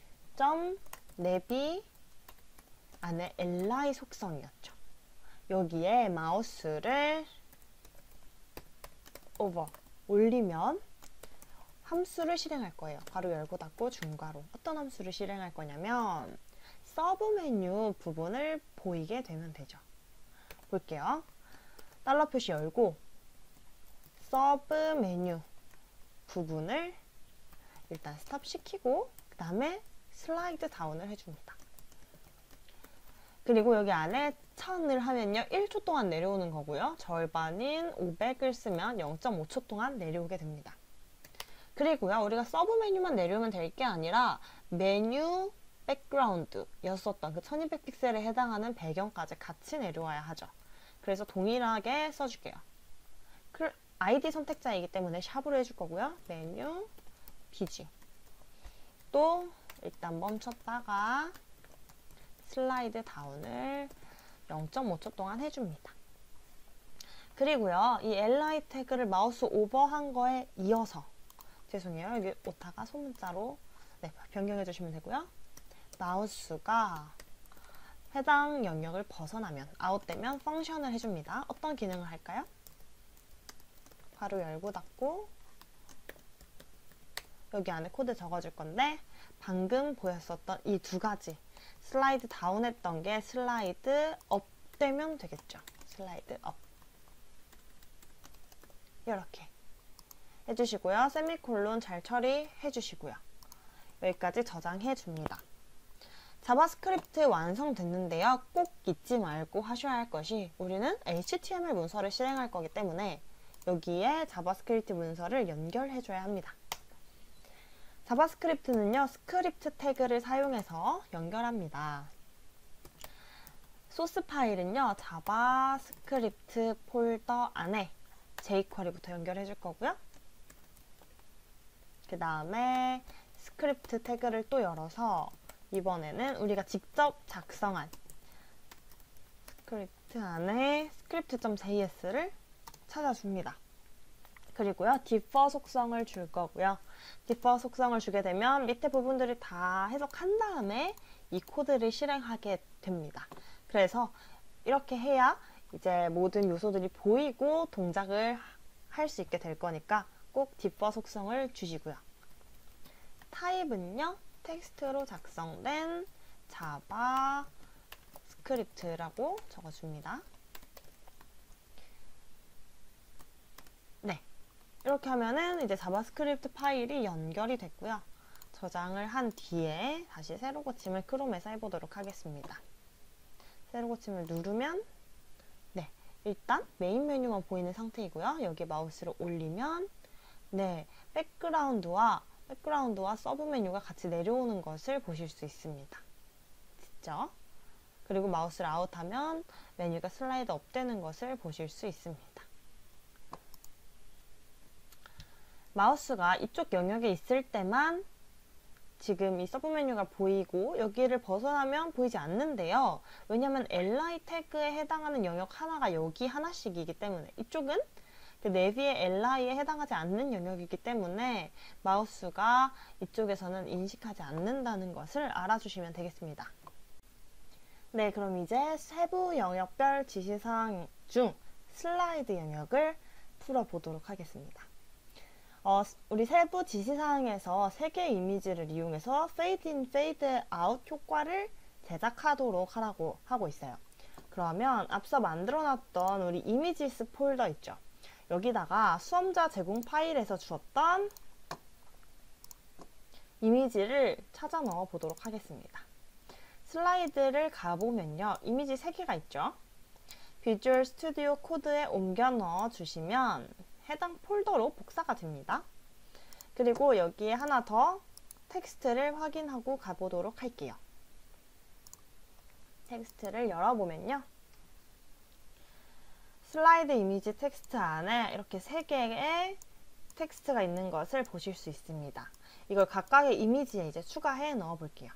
.nevi 안에 li 속성이었죠. 여기에 마우스를 올리면 함수를 실행할 거예요. 괄호 열고 닫고 중괄호. 어떤 함수를 실행할 거냐면 서브 메뉴 부분을 보이게 되면 되죠. 볼게요. 달러 표시 열고 서브 메뉴 부분을 일단 스탑 시키고 그 다음에 슬라이드 다운을 해줍니다. 그리고 여기 안에 1000을 하면요 1초 동안 내려오는 거고요. 절반인 500을 쓰면 0.5초 동안 내려오게 됩니다. 그리고요 우리가 서브 메뉴만 내려오면 될 게 아니라 메뉴 백그라운드였었던 그 1200픽셀에 해당하는 배경까지 같이 내려와야 하죠. 그래서 동일하게 써줄게요. 아이디 선택자이기 때문에 샵으로 해줄 거고요. 메뉴 비지 또 일단 멈췄다가 슬라이드 다운을 0.5초 동안 해줍니다. 그리고요 이 li 태그를 마우스 오버한 거에 이어서 죄송해요 여기 오타가 소문자로 변경해 주시면 되고요. 마우스가 해당 영역을 벗어나면 아웃되면 펑션을 해줍니다. 어떤 기능을 할까요? 괄호 열고 닫고 여기 안에 코드 적어줄 건데 방금 보였었던 이 두 가지 슬라이드 다운 했던 게 슬라이드 업 되면 되겠죠. 슬라이드 업 이렇게 해주시고요. 세미콜론 잘 처리해 주시고요. 여기까지 저장해 줍니다. 자바스크립트 완성됐는데요. 꼭 잊지 말고 하셔야 할 것이 우리는 HTML 문서를 실행할 거기 때문에 여기에 자바스크립트 문서를 연결해 줘야 합니다. 자바스크립트는요, 스크립트 태그를 사용해서 연결합니다. 소스 파일은요, 자바스크립트 폴더 안에 jQuery부터 연결해 줄 거고요. 그 다음에 스크립트 태그를 또 열어서 이번에는 우리가 직접 작성한 스크립트 안에 script.js를 찾아줍니다. 그리고요, differ 속성을 줄 거고요. differ 속성을 주게 되면 밑에 부분들을 다 해석한 다음에 이 코드를 실행하게 됩니다. 그래서 이렇게 해야 이제 모든 요소들이 보이고 동작을 할 수 있게 될 거니까 꼭 differ 속성을 주시고요. 타입은요, 텍스트로 작성된 자바 스크립트라고 적어줍니다. 네. 이렇게 하면은 이제 자바스크립트 파일이 연결이 됐고요. 저장을 한 뒤에 다시 새로 고침을 크롬에서 해보도록 하겠습니다. 새로 고침을 누르면 네, 일단 메인 메뉴만 보이는 상태이고요. 여기에 마우스를 올리면 네, 백그라운드와 서브 메뉴가 같이 내려오는 것을 보실 수 있습니다. 됐죠? 그리고 마우스를 아웃하면 메뉴가 슬라이드 업 되는 것을 보실 수 있습니다. 마우스가 이쪽 영역에 있을 때만 지금 이 서브 메뉴가 보이고 여기를 벗어나면 보이지 않는데요. 왜냐하면 li 태그에 해당하는 영역 하나가 여기 하나씩이기 때문에 이쪽은 그 내비의 li에 해당하지 않는 영역이기 때문에 마우스가 이쪽에서는 인식하지 않는다는 것을 알아주시면 되겠습니다. 네, 그럼 이제 세부 영역별 지시사항 중 슬라이드 영역을 풀어보도록 하겠습니다. 우리 세부 지시사항에서 3개의 이미지를 이용해서 페이드 인, 페이드 아웃 효과를 제작하도록 하라고 하고 있어요. 그러면 앞서 만들어놨던 우리 이미지스 폴더 있죠? 여기다가 수험자 제공 파일에서 주었던 이미지를 찾아 넣어 보도록 하겠습니다. 슬라이드를 가보면요. 이미지 3개가 있죠. 비주얼 스튜디오 코드에 옮겨 넣어 주시면 해당 폴더로 복사가 됩니다. 그리고 여기에 하나 더 텍스트를 확인하고 가보도록 할게요. 텍스트를 열어보면요. 슬라이드 이미지 텍스트 안에 이렇게 3개의 텍스트가 있는 것을 보실 수 있습니다. 이걸 각각의 이미지에 이제 추가해 넣어 볼게요.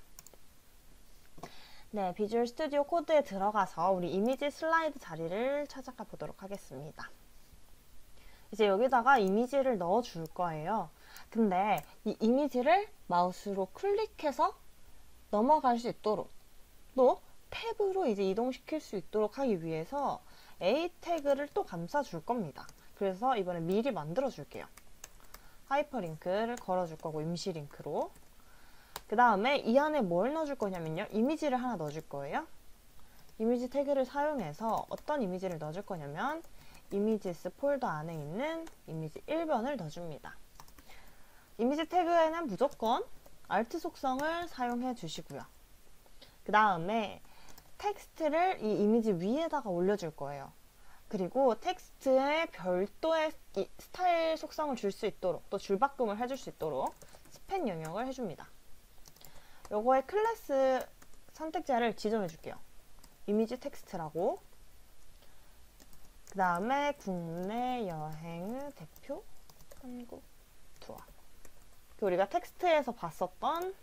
네, 비주얼 스튜디오 코드에 들어가서 우리 이미지 슬라이드 자리를 찾아가 보도록 하겠습니다. 이제 여기다가 이미지를 넣어 줄 거예요. 근데 이 이미지를 마우스로 클릭해서 넘어갈 수 있도록 또 탭으로 이제 이동시킬 수 있도록 하기 위해서 A 태그를 또 감싸 줄 겁니다. 그래서 이번에 미리 만들어 줄게요. 하이퍼링크를 걸어 줄 거고 임시 링크로. 그 다음에 이 안에 뭘 넣어줄 거냐면요. 이미지를 하나 넣어줄 거예요. 이미지 태그를 사용해서 어떤 이미지를 넣어줄 거냐면 이미지스 폴더 안에 있는 이미지 1번을 넣어줍니다. 이미지 태그에는 무조건 Alt 속성을 사용해 주시고요. 그 다음에 텍스트를 이 이미지 위에다가 올려줄 거예요. 그리고 텍스트에 별도의 스타일 속성을 줄 수 있도록 또 줄바꿈을 해줄 수 있도록 스팬 영역을 해줍니다. 요거의 클래스 선택자를 지정해 줄게요. 이미지 텍스트라고. 그 다음에 국내 여행의 대표 한국 투어. 우리가 텍스트에서 봤었던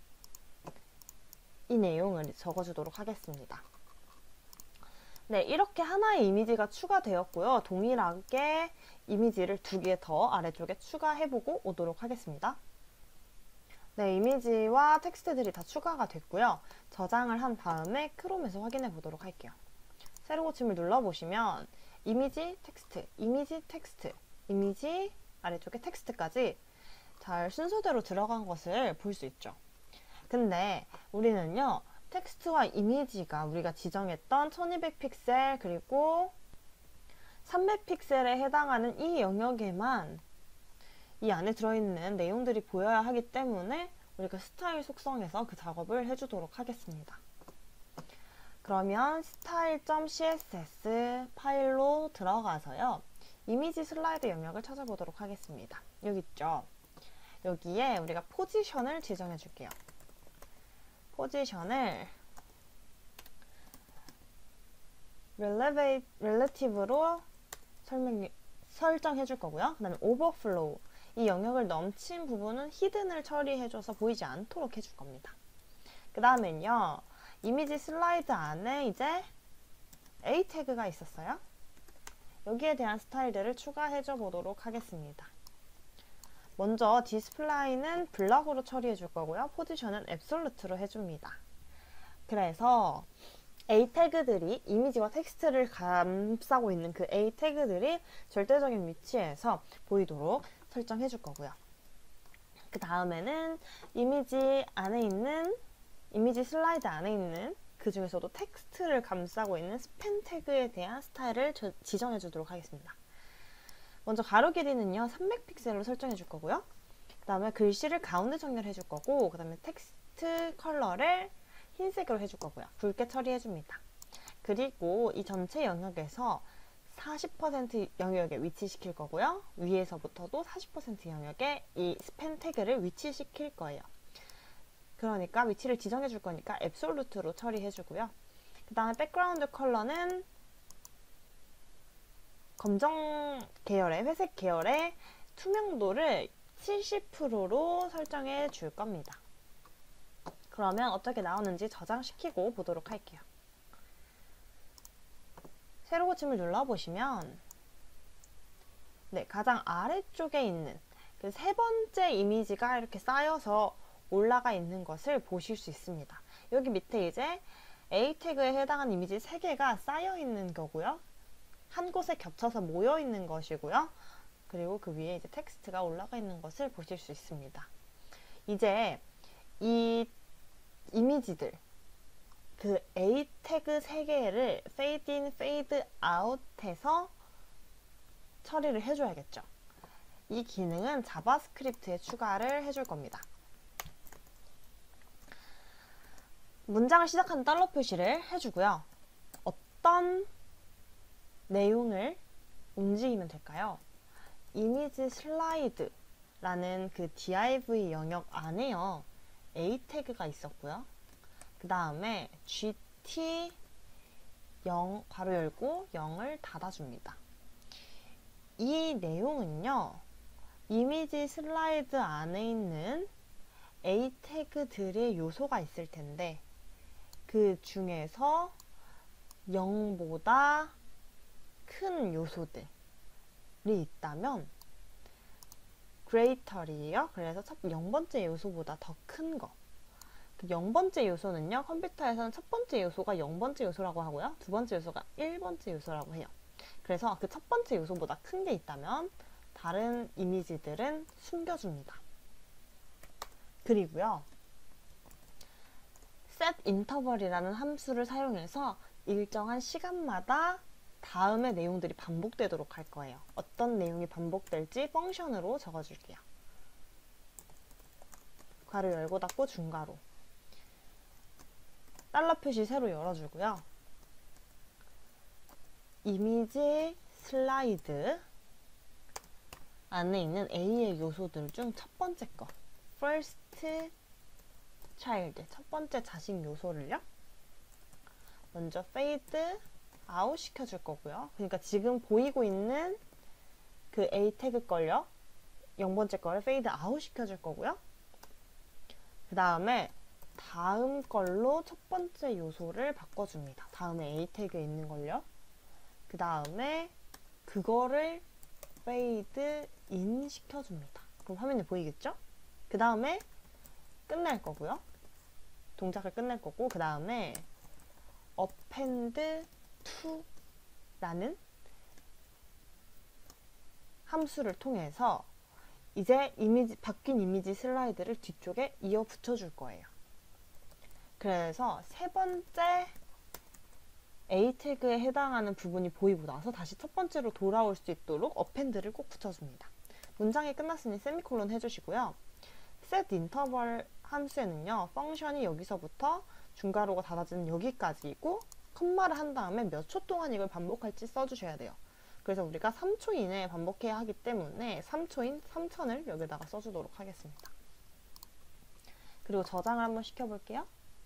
이 내용을 적어주도록 하겠습니다. 네, 이렇게 하나의 이미지가 추가되었고요. 동일하게 이미지를 2개 더 아래쪽에 추가해보고 오도록 하겠습니다. 네, 이미지와 텍스트들이 다 추가가 됐고요. 저장을 한 다음에 크롬에서 확인해 보도록 할게요. 새로 고침을 눌러보시면 이미지, 텍스트, 이미지, 텍스트, 이미지, 아래쪽에 텍스트까지 잘 순서대로 들어간 것을 볼 수 있죠. 근데 우리는요, 텍스트와 이미지가 우리가 지정했던 1200픽셀 그리고 300픽셀에 해당하는 이 영역에만 이 안에 들어있는 내용들이 보여야 하기 때문에 우리가 스타일 속성에서 그 작업을 해주도록 하겠습니다. 그러면 style.css 파일로 들어가서요. 이미지 슬라이드 영역을 찾아보도록 하겠습니다. 여기 있죠? 여기에 우리가 포지션을 지정해 줄게요. 포지션을 relative로 설정해 줄 거고요. 그 다음에 overflow, 이 영역을 넘친 부분은 히든을 처리해줘서 보이지 않도록 해줄 겁니다. 그 다음엔요, 이미지 슬라이드 안에 이제 A 태그가 있었어요. 여기에 대한 스타일들을 추가해줘 보도록 하겠습니다. 먼저 디스플레이는 블럭으로 처리해 줄 거고요. 포지션은 앱솔루트로 해줍니다. 그래서 A 태그들이 이미지와 텍스트를 감싸고 있는 그 A 태그들이 절대적인 위치에서 보이도록 설정해 줄 거고요. 그 다음에는 이미지 슬라이드 안에 있는 그 중에서도 텍스트를 감싸고 있는 스팬 태그에 대한 스타일을 지정해 주도록 하겠습니다. 먼저 가로 길이는요, 300픽셀로 설정해 줄 거고요. 그 다음에 글씨를 가운데 정렬해 줄 거고, 그 다음에 텍스트 컬러를 흰색으로 해줄 거고요. 붉게 처리해 줍니다. 그리고 이 전체 영역에서 40% 영역에 위치시킬 거고요. 위에서부터도 40% 영역에 이 스팬 태그를 위치시킬 거예요. 그러니까 위치를 지정해 줄 거니까 앱솔루트로 처리해 주고요. 그 다음에 백그라운드 컬러는 검정 계열의, 회색 계열의 투명도를 70%로 설정해 줄 겁니다. 그러면 어떻게 나오는지 저장시키고 보도록 할게요. 세로 고침을 눌러보시면 네, 가장 아래쪽에 있는 그 세 번째 이미지가 이렇게 쌓여서 올라가 있는 것을 보실 수 있습니다. 여기 밑에 이제 A 태그에 해당하는 이미지 3개가 쌓여 있는 거고요. 한 곳에 겹쳐서 모여 있는 것이고요. 그리고 그 위에 이제 텍스트가 올라가 있는 것을 보실 수 있습니다. 이제 이 이미지들, 그 A 태그 3개를 fade in, fade out 해서 처리를 해줘야겠죠. 이 기능은 자바스크립트에 추가를 해줄 겁니다. 문장을 시작하는 달러 표시를 해주고요. 어떤 내용을 움직이면 될까요? 이미지 슬라이드라는 그 div 영역 안에요. A 태그가 있었고요. 그 다음에 gt 0 괄호 열고 0을 닫아줍니다. 이 내용은요, 이미지 슬라이드 안에 있는 A 태그들의 요소가 있을 텐데 그 중에서 0보다 큰 요소들이 있다면 greater이에요. 그래서 0번째 요소보다 더 큰 거. 그 0번째 요소는요, 컴퓨터에서는 첫 번째 요소가 0번째 요소라고 하고요. 두 번째 요소가 1번째 요소라고 해요. 그래서 그 첫 번째 요소보다 큰 게 있다면 다른 이미지들은 숨겨줍니다. 그리고요, set interval이라는 함수를 사용해서 일정한 시간마다 다음의 내용들이 반복되도록 할 거예요. 어떤 내용이 반복될지 펑션으로 적어줄게요. 괄호 열고 닫고 중괄호. 달러 표시 새로 열어주고요. 이미지 슬라이드 안에 있는 A의 요소들 중 첫 번째 거, first child, 첫 번째 자식 요소를요, 먼저 fade out 시켜줄 거고요. 그러니까 지금 보이고 있는 그 A 태그 걸요, 0번째 거를 fade out 시켜줄 거고요. 그 다음에 다음 걸로 첫 번째 요소를 바꿔줍니다. 다음에 A 태그에 있는 걸요. 그 다음에 그거를 fade in 시켜줍니다. 그럼 화면에 보이겠죠? 그 다음에 끝낼 거고요. 동작을 끝낼 거고, 그 다음에 append to 라는 함수를 통해서 이제 바뀐 이미지 슬라이드를 뒤쪽에 이어 붙여줄 거예요. 그래서 세 번째 A 태그에 해당하는 부분이 보이고 나서 다시 첫 번째로 돌아올 수 있도록 append를 꼭 붙여줍니다. 문장이 끝났으니 세미콜론 해주시고요. set interval 함수에는요, 펑션이 여기서부터 중괄호가 닫아지는 여기까지이고, 컴마를 한 다음에 몇 초 동안 이걸 반복할지 써주셔야 돼요. 그래서 우리가 3초 이내에 반복해야 하기 때문에 3초인 3000을 여기다가 써주도록 하겠습니다. 그리고 저장을 한번 시켜볼게요.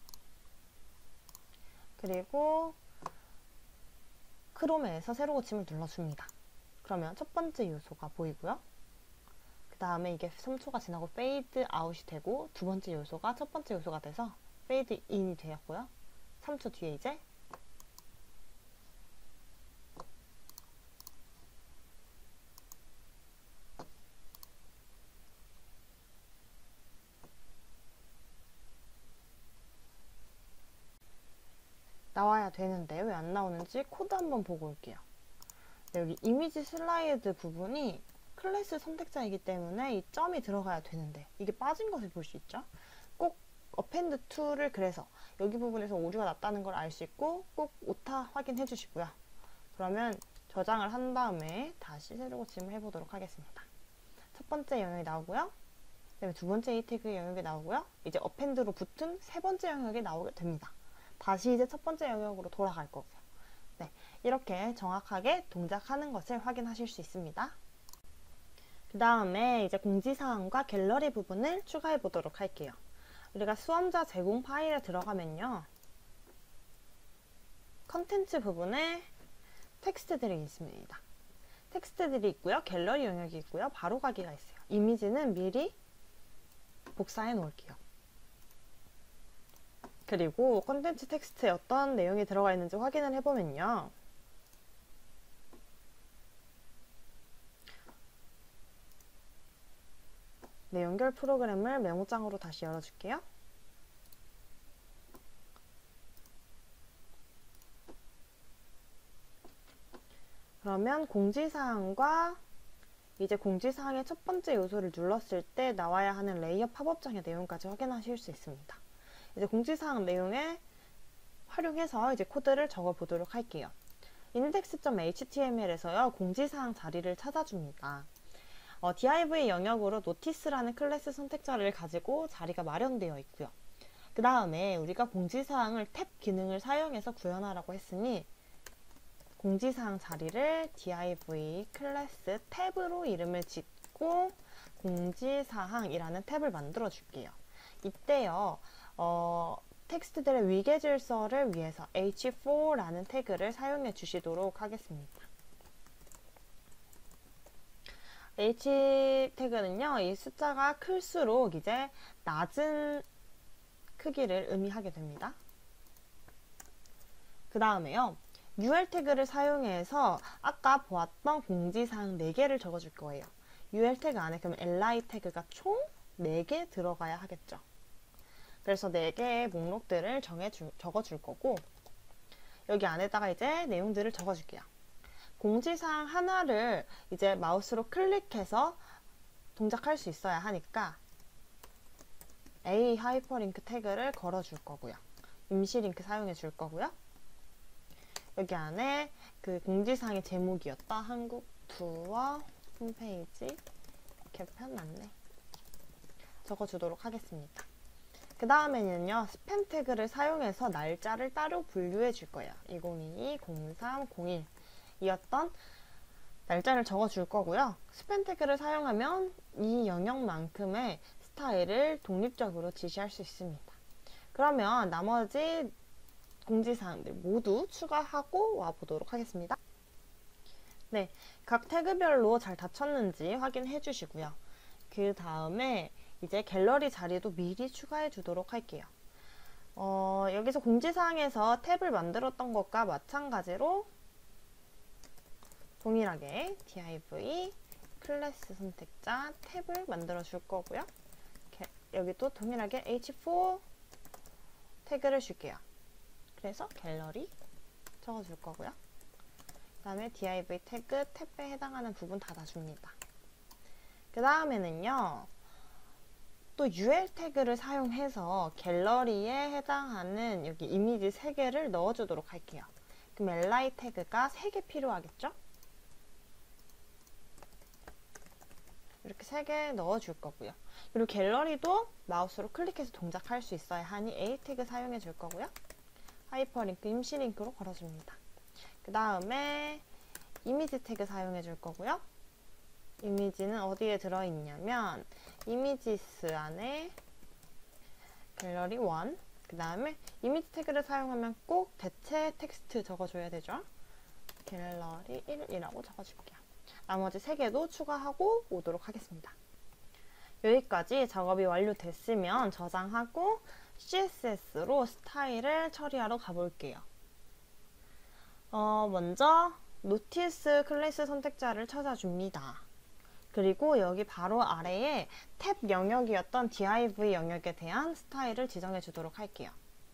그리고 크롬에서 새로 고침을 눌러줍니다. 그러면 첫 번째 요소가 보이고요. 그 다음에 이게 3초가 지나고 fade out이 되고, 두 번째 요소가 첫 번째 요소가 돼서 fade in이 되었고요. 3초 뒤에 이제 나와야 되는데 왜 안 나오는지 코드 한번 보고 올게요. 네, 여기 이미지 슬라이드 부분이 클래스 선택자이기 때문에 이 점이 들어가야 되는데 이게 빠진 것을 볼 수 있죠. 꼭 append to를 그래서 여기 부분에서 오류가 났다는 걸 알 수 있고 꼭 오타 확인해 주시고요. 그러면 저장을 한 다음에 다시 새로 고침을 해보도록 하겠습니다. 첫 번째 영역이 나오고요. 그다음에 두 번째 A 태그 영역이 나오고요. 이제 어펜드로 붙은 세 번째 영역이 나오게 됩니다. 다시 이제 첫 번째 영역으로 돌아갈 거고요. 네, 이렇게 정확하게 동작하는 것을 확인하실 수 있습니다. 그 다음에 이제 공지사항과 갤러리 부분을 추가해 보도록 할게요. 우리가 수험자 제공 파일에 들어가면요. 컨텐츠 부분에 텍스트들이 있습니다. 텍스트들이 있고요. 갤러리 영역이 있고요. 바로가기가 있어요. 이미지는 미리 복사해 놓을게요. 그리고 컨텐츠 텍스트에 어떤 내용이 들어가 있는지 확인을 해보면요. 네, 연결 프로그램을 메모장으로 다시 열어줄게요. 그러면 공지사항과 이제 공지사항의 첫 번째 요소를 눌렀을 때 나와야 하는 레이어 팝업장의 내용까지 확인하실 수 있습니다. 이제 공지사항 내용에 활용해서 이제 코드를 적어 보도록 할게요. index.html에서요, 공지사항 자리를 찾아줍니다. div 영역으로 notice라는 클래스 선택자를 가지고 자리가 마련되어 있고요. 그 다음에 우리가 공지사항을 탭 기능을 사용해서 구현하라고 했으니 공지사항 자리를 div 클래스 탭으로 이름을 짓고 공지사항이라는 탭을 만들어 줄게요. 이때요, 텍스트들의 위계 질서를 위해서 h4라는 태그를 사용해 주시도록 하겠습니다. h 태그는요, 이 숫자가 클수록 이제 낮은 크기를 의미하게 됩니다. 그 다음에요, ul 태그를 사용해서 아까 보았던 공지사항 4개를 적어줄 거예요. ul 태그 안에 그럼 li 태그가 총 4개 들어가야 하겠죠. 그래서 4개의 목록들을 적어줄 거고, 여기 안에다가 이제 내용들을 적어줄게요. 공지사항 하나를 이제 마우스로 클릭해서 동작할 수 있어야 하니까 A 하이퍼링크 태그를 걸어줄 거고요. 임시 링크 사용해 줄 거고요. 여기 안에 그 공지사항의 제목이었다. 한국 투어 홈페이지 개편 안내 적어주도록 하겠습니다. 그 다음에는요, 스팸 태그를 사용해서 날짜를 따로 분류해 줄 거예요. 2022, 03, 01 이었던 날짜를 적어 줄 거고요. 스팸 태그를 사용하면 이 영역만큼의 스타일을 독립적으로 지시할 수 있습니다. 그러면 나머지 공지사항들 모두 추가하고 와보도록 하겠습니다. 네, 각 태그별로 잘 닫혔는지 확인해 주시고요. 그 다음에 이제 갤러리 자리도 미리 추가해 주도록 할게요. 여기서 공지사항에서 탭을 만들었던 것과 마찬가지로 동일하게 div 클래스 선택자 탭을 만들어 줄 거고요. 여기 또 동일하게 h4 태그를 줄게요. 그래서 갤러리 적어 줄 거고요. 그 다음에 div 태그 탭에 해당하는 부분 닫아줍니다. 그 다음에는요, 또 ul 태그를 사용해서 갤러리에 해당하는 여기 이미지 3개를 넣어주도록 할게요. 그럼 li 태그가 3개 필요하겠죠? 이렇게 3개 넣어줄 거고요. 그리고 갤러리도 마우스로 클릭해서 동작할 수 있어야 하니 A 태그 사용해 줄 거고요. 하이퍼링크, 임시 링크로 걸어줍니다. 그 다음에 이미지 태그 사용해 줄 거고요. 이미지는 어디에 들어있냐면 이미지스 안에 갤러리 1, 그 다음에 이미지 태그를 사용하면 꼭 대체 텍스트 적어줘야 되죠. 갤러리 1이라고 적어줄게요. 나머지 3개도 추가하고 오도록 하겠습니다. 여기까지 작업이 완료됐으면 저장하고 CSS로 스타일을 처리하러 가볼게요. 먼저 노티스 클래스 선택자를 찾아줍니다. 그리고 여기 바로 아래에 탭 영역이었던 div 영역에 대한 스타일을 지정해 주도록 할게요.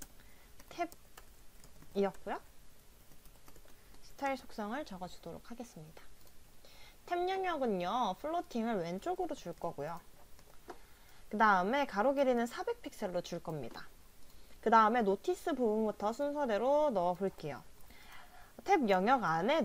탭이었고요. 스타일 속성을 적어 주도록 하겠습니다. 탭 영역은요, 플로팅을 왼쪽으로 줄 거고요. 그 다음에 가로 길이는 400픽셀로 줄 겁니다. 그 다음에 노티스 부분부터 순서대로 넣어 볼게요. 탭 영역 안에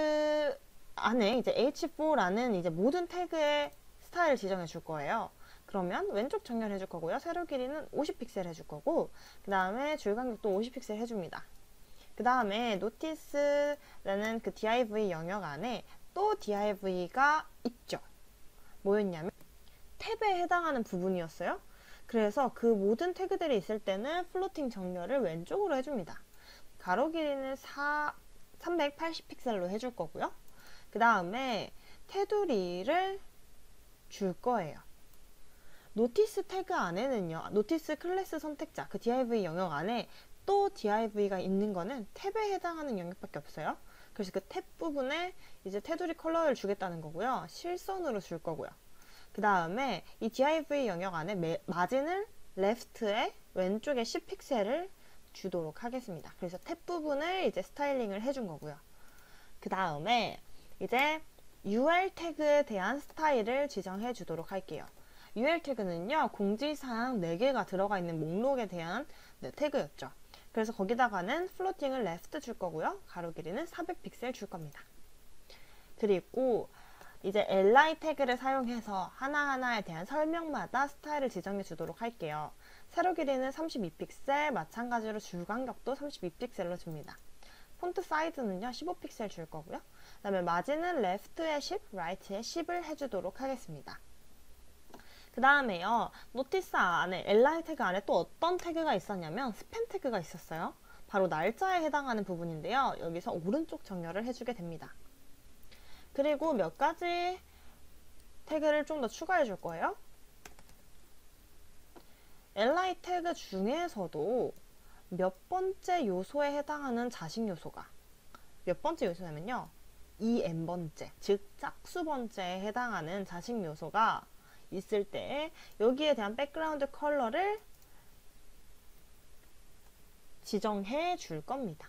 노티스 안에 이제 h4라는 이제 모든 태그의 스타일 지정해 줄 거예요. 그러면 왼쪽 정렬 해줄 거고요. 세로 길이는 50픽셀 해줄 거고, 그 다음에 줄 간격도 50픽셀 해줍니다. 그 다음에 노티스라는 그 div 영역 안에 또 div가 있죠. 뭐였냐면 탭에 해당하는 부분이었어요. 그래서 그 모든 태그들이 있을 때는 플로팅 정렬을 왼쪽으로 해줍니다. 가로 길이는 380픽셀로 해줄 거고요. 그 다음에 테두리를 줄 거예요. 노티스 태그 안에는요, 노티스 클래스 선택자, 그 div 영역 안에 또 div가 있는 거는 탭에 해당하는 영역밖에 없어요. 그래서 그 탭 부분에 이제 테두리 컬러를 주겠다는 거고요. 실선으로 줄 거고요. 그 다음에 이 div 영역 안에 마진을 left에 왼쪽에 10픽셀을 주도록 하겠습니다. 그래서 탭 부분을 이제 스타일링을 해준 거고요. 그 다음에 이제 UL 태그에 대한 스타일을 지정해 주도록 할게요. UL 태그는요, 공지사항 4개가 들어가 있는 목록에 대한 태그였죠. 그래서 거기다가는 플로팅을 레프트 줄 거고요. 가로 길이는 400픽셀 줄 겁니다. 그리고 이제 li 태그를 사용해서 하나하나에 대한 설명마다 스타일을 지정해 주도록 할게요. 세로 길이는 32픽셀, 마찬가지로 줄 간격도 32픽셀로 줍니다. 폰트 사이즈는요, 15픽셀 줄 거고요. 그 다음에 마진은 left에 10, right에 10을 해주도록 하겠습니다. 그 다음에요, 노티스 안에, li 태그 안에 또 어떤 태그가 있었냐면 스팸 태그가 있었어요. 바로 날짜에 해당하는 부분인데요. 여기서 오른쪽 정렬을 해주게 됩니다. 그리고 몇 가지 태그를 좀 더 추가해 줄 거예요. li 태그 중에서도 몇 번째 요소에 해당하는 자식 요소가 몇 번째 요소냐면요, 2n번째, 즉 짝수번째에 해당하는 자식 요소가 있을 때 여기에 대한 백그라운드 컬러를 지정해 줄 겁니다.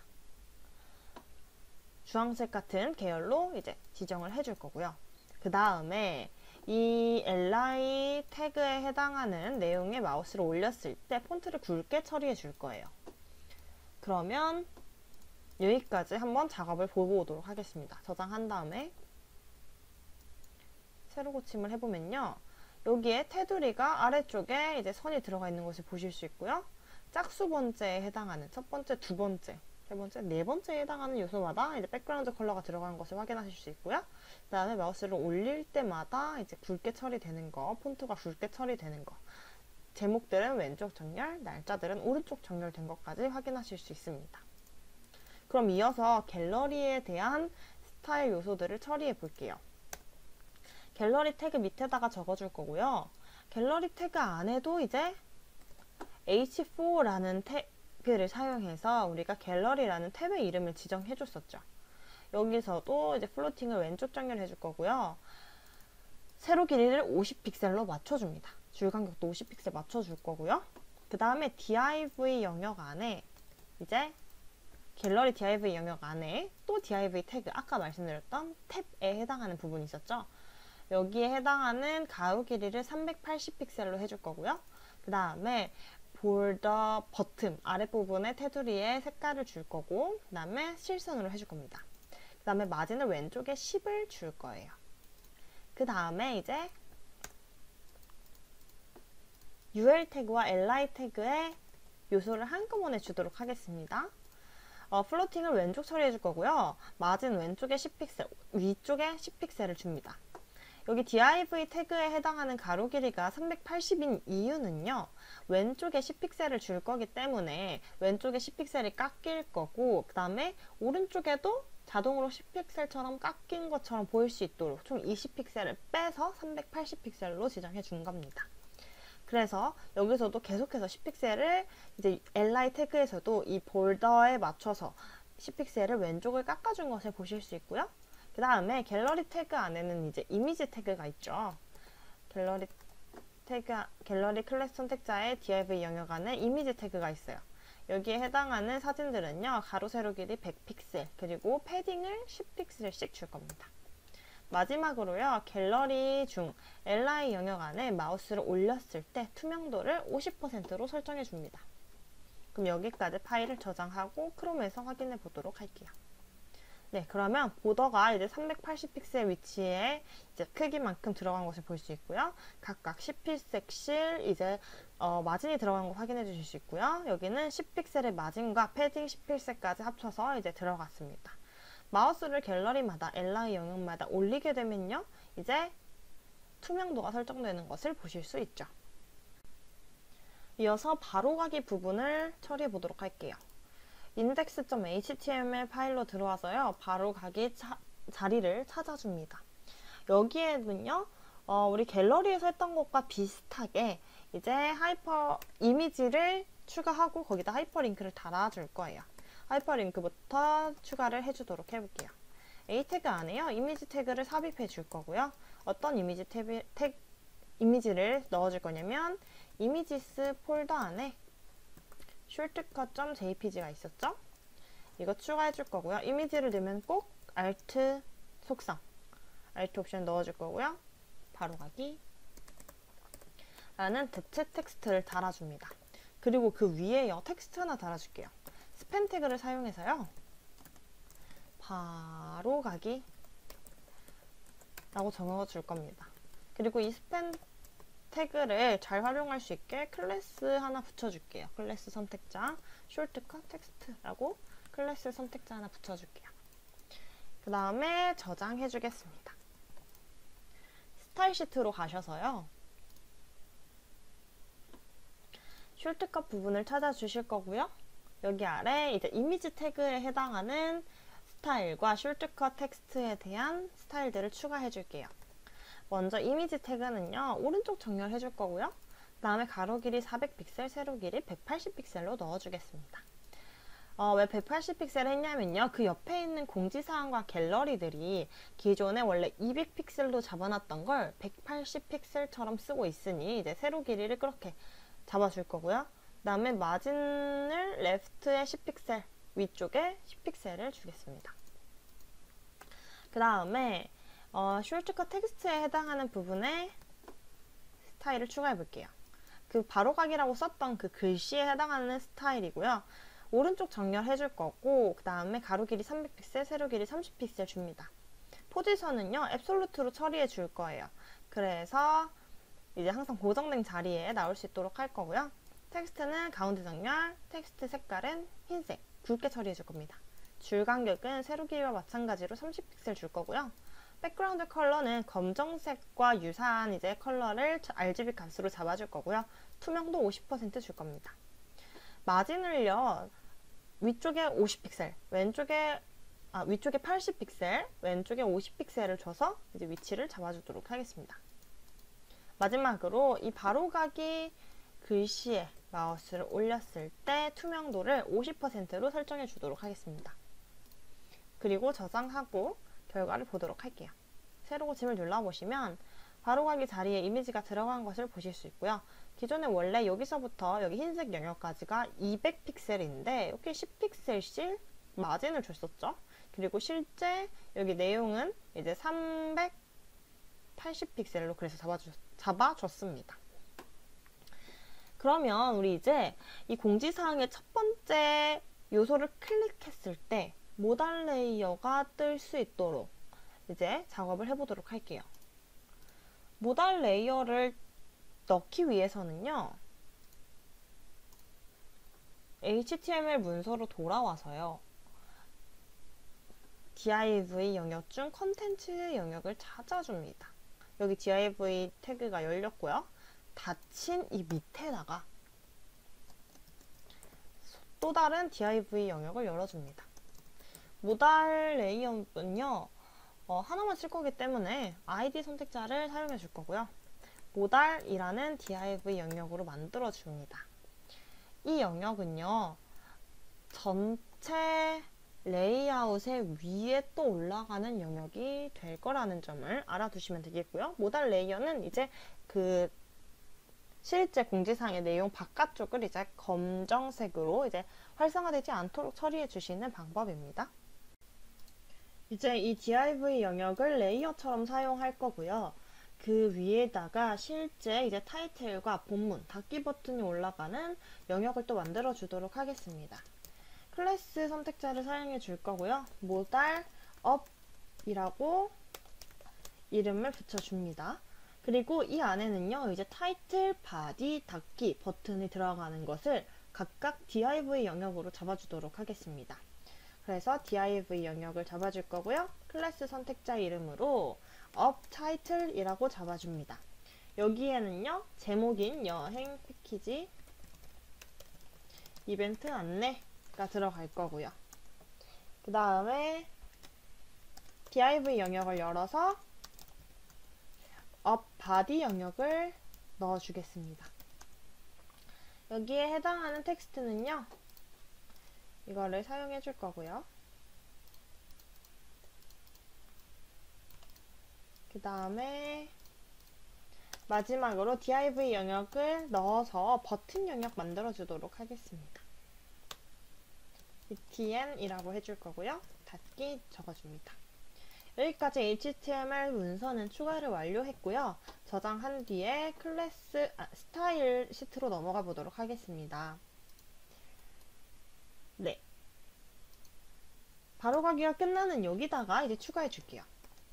주황색 같은 계열로 이제 지정을 해줄 거고요. 그 다음에 이 li 태그에 해당하는 내용에 마우스를 올렸을 때 폰트를 굵게 처리해 줄 거예요. 그러면 여기까지 한번 작업을 보고 오도록 하겠습니다. 저장한 다음에 세로 고침을 해보면요, 여기에 테두리가 아래쪽에 이제 선이 들어가 있는 것을 보실 수 있고요. 짝수 번째에 해당하는 첫 번째, 두 번째, 세 번째, 네 번째에 해당하는 요소마다 이제 백그라운드 컬러가 들어가는 것을 확인하실 수 있고요. 그 다음에 마우스를 올릴 때마다 이제 굵게 처리되는 거, 폰트가 굵게 처리되는 거, 제목들은 왼쪽 정렬, 날짜들은 오른쪽 정렬된 것까지 확인하실 수 있습니다. 그럼 이어서 갤러리에 대한 스타일 요소들을 처리해 볼게요. 갤러리 태그 밑에다가 적어줄 거고요. 갤러리 태그 안에도 이제 h4라는 태그를 사용해서 우리가 갤러리라는 탭의 이름을 지정해 줬었죠. 여기서도 이제 플로팅을 왼쪽 정렬해 줄 거고요. 세로 길이를 50픽셀로 맞춰줍니다. 줄 간격도 50픽셀 맞춰줄 거고요. 그 다음에 div 영역 안에 이제 갤러리 div 영역 안에 또 div 태그, 아까 말씀드렸던 탭에 해당하는 부분이 있었죠. 여기에 해당하는 가로 길이를 380픽셀로 해줄 거고요. 그 다음에 border bottom 아랫부분에 테두리에 색깔을 줄 거고, 그 다음에 실선으로 해줄 겁니다. 그 다음에 마진을 왼쪽에 10을 줄 거예요. 그 다음에 이제 UL 태그와 li 태그의 요소를 한꺼번에 주도록 하겠습니다. 플로팅을 왼쪽 처리해 줄 거고요. 마진 왼쪽에 10픽셀, 위쪽에 10픽셀을 줍니다. 여기 div 태그에 해당하는 가로 길이가 380인 이유는요, 왼쪽에 10픽셀을 줄 거기 때문에 왼쪽에 10픽셀이 깎일 거고, 그 다음에 오른쪽에도 자동으로 10픽셀처럼 깎인 것처럼 보일 수 있도록 총 20픽셀을 빼서 380픽셀로 지정해 준 겁니다. 그래서 여기서도 계속해서 10픽셀을 이제 li 태그에서도 이 볼더에 맞춰서 10픽셀을 왼쪽을 깎아준 것을 보실 수 있고요. 그 다음에 갤러리 태그 안에는 이제 이미지 태그가 있죠. 갤러리 클래스 선택자의 div 영역 안에 이미지 태그가 있어요. 여기에 해당하는 사진들은요, 가로 세로 길이 100픽셀, 그리고 패딩을 10픽셀씩 줄 겁니다. 마지막으로요, 갤러리 중 li 영역 안에 마우스를 올렸을 때 투명도를 50%로 설정해 줍니다. 그럼 여기까지 파일을 저장하고 크롬에서 확인해 보도록 할게요. 네, 그러면 보더가 이제 380픽셀 위치에 이제 크기만큼 들어간 것을 볼 수 있고요. 각각 10픽셀 이제 마진이 들어간 거 확인해 주실 수 있고요. 여기는 10픽셀의 마진과 패딩 10픽셀까지 합쳐서 이제 들어갔습니다. 마우스를 갤러리마다 엘라이 영역마다 올리게 되면요, 이제 투명도가 설정되는 것을 보실 수 있죠. 이어서 바로가기 부분을 처리해 보도록 할게요. index.html 파일로 들어와서요, 바로가기 자리를 찾아줍니다. 여기에는요, 우리 갤러리에서 했던 것과 비슷하게 이제 이미지를 추가하고 거기다 하이퍼링크를 달아줄 거예요. 하이퍼링크부터 추가를 해주도록 해볼게요. A 태그 안에요, 이미지 태그를 삽입해 줄 거고요. 어떤 이미지를 넣어줄 거냐면 이미지스 폴더 안에 shortcut.jpg가 있었죠? 이거 추가해 줄 거고요. 이미지를 넣으면 꼭 Alt 속성, Alt 옵션 넣어줄 거고요. 바로가기 라는 대체 텍스트를 달아줍니다. 그리고 그 위에요, 텍스트 하나 달아줄게요. 스팸 태그를 사용해서요, 바로가기 라고 적어줄 겁니다. 그리고 이 스팸 태그를 잘 활용할 수 있게 클래스 하나 붙여줄게요. 클래스 선택자 shortcut 텍스트라고 클래스 선택자 하나 붙여줄게요. 그 다음에 저장해 주겠습니다. 스타일 시트로 가셔서요, shortcut 부분을 찾아주실 거고요. 여기 아래 이제 이미지 태그에 해당하는 스타일과 shortcut 텍스트에 대한 스타일들을 추가해 줄게요. 먼저 이미지 태그는요, 오른쪽 정렬해 줄 거고요. 그 다음에 가로 길이 400픽셀, 세로 길이 180픽셀로 넣어주겠습니다. 왜 180픽셀 했냐면요, 그 옆에 있는 공지사항과 갤러리들이 기존에 원래 200픽셀로 잡아놨던 걸 180픽셀처럼 쓰고 있으니 이제 세로 길이를 그렇게 잡아줄 거고요. 그 다음에 마진을 레프트에 10픽셀, 위쪽에 10픽셀을 주겠습니다. 그 다음에 shortcut 텍스트에 해당하는 부분에 스타일을 추가해 볼게요. 그 바로가기라고 썼던 그 글씨에 해당하는 스타일이고요. 오른쪽 정렬해 줄 거고, 그 다음에 가로 길이 300픽셀, 세로 길이 30픽셀 줍니다. 포지션은요, 앱솔루트로 처리해 줄 거예요. 그래서 이제 항상 고정된 자리에 나올 수 있도록 할 거고요. 텍스트는 가운데 정렬, 텍스트 색깔은 흰색, 굵게 처리해 줄 겁니다. 줄 간격은 세로 길이와 마찬가지로 30픽셀 줄 거고요. 백그라운드 컬러는 검정색과 유사한 이제 컬러를 RGB 값으로 잡아줄 거고요. 투명도 50% 줄 겁니다. 마진을요, 위쪽에 50픽셀, 위쪽에 80픽셀, 왼쪽에 50픽셀을 줘서 이제 위치를 잡아주도록 하겠습니다. 마지막으로 이 바로가기 글씨에 마우스를 올렸을 때 투명도를 50%로 설정해 주도록 하겠습니다. 그리고 저장하고 결과를 보도록 할게요. 세로 고침을 눌러보시면 바로가기 자리에 이미지가 들어간 것을 보실 수 있고요. 기존에 원래 여기서부터 여기 흰색 영역까지가 200픽셀인데 이렇게 10픽셀씩 마진을 줬었죠. 그리고 실제 여기 내용은 이제 380픽셀로 그래서 잡아줬습니다. 그러면 우리 이제 이 공지사항의 첫 번째 요소를 클릭했을 때 모달 레이어가 뜰 수 있도록 이제 작업을 해보도록 할게요. 모달 레이어를 넣기 위해서는요, HTML 문서로 돌아와서요, div 영역 중 컨텐츠 영역을 찾아줍니다. 여기 div 태그가 열렸고요. 닫힌 이 밑에다가 또 다른 div 영역을 열어줍니다. 모달 레이어는요, 하나만 쓸 거기 때문에 id 선택자를 사용해 줄 거고요. 모달이라는 div 영역으로 만들어 줍니다. 이 영역은요, 전체 레이아웃의 위에 또 올라가는 영역이 될 거라는 점을 알아두시면 되겠고요. 모달 레이어는 이제 그 실제 공지사항의 내용 바깥쪽을 이제 검정색으로 이제 활성화되지 않도록 처리해 주시는 방법입니다. 이제 이 div 영역을 레이어처럼 사용할 거고요. 그 위에다가 실제 이제 타이틀과 본문, 닫기 버튼이 올라가는 영역을 또 만들어 주도록 하겠습니다. 클래스 선택자를 사용해 줄 거고요. 모달 up이라고 이름을 붙여줍니다. 그리고 이 안에는요, 이제 타이틀, 바디, 닫기 버튼이 들어가는 것을 각각 div 영역으로 잡아주도록 하겠습니다. 그래서 div 영역을 잡아줄 거고요. 클래스 선택자 이름으로 up title이라고 잡아줍니다. 여기에는요, 제목인 여행 패키지 이벤트 안내가 들어갈 거고요. 그 다음에 div 영역을 열어서 up body 영역을 넣어주겠습니다. 여기에 해당하는 텍스트는요, 이거를 사용해 줄 거고요. 그 다음에 마지막으로 div 영역을 넣어서 버튼 영역 만들어 주도록 하겠습니다. btn이라고 해줄 거고요. 닫기 적어줍니다. 여기까지 HTML 문서는 추가를 완료했고요. 저장한 뒤에 클래스 스타일 시트로 넘어가 보도록 하겠습니다. 네, 바로가기가 끝나는 여기다가 이제 추가해 줄게요.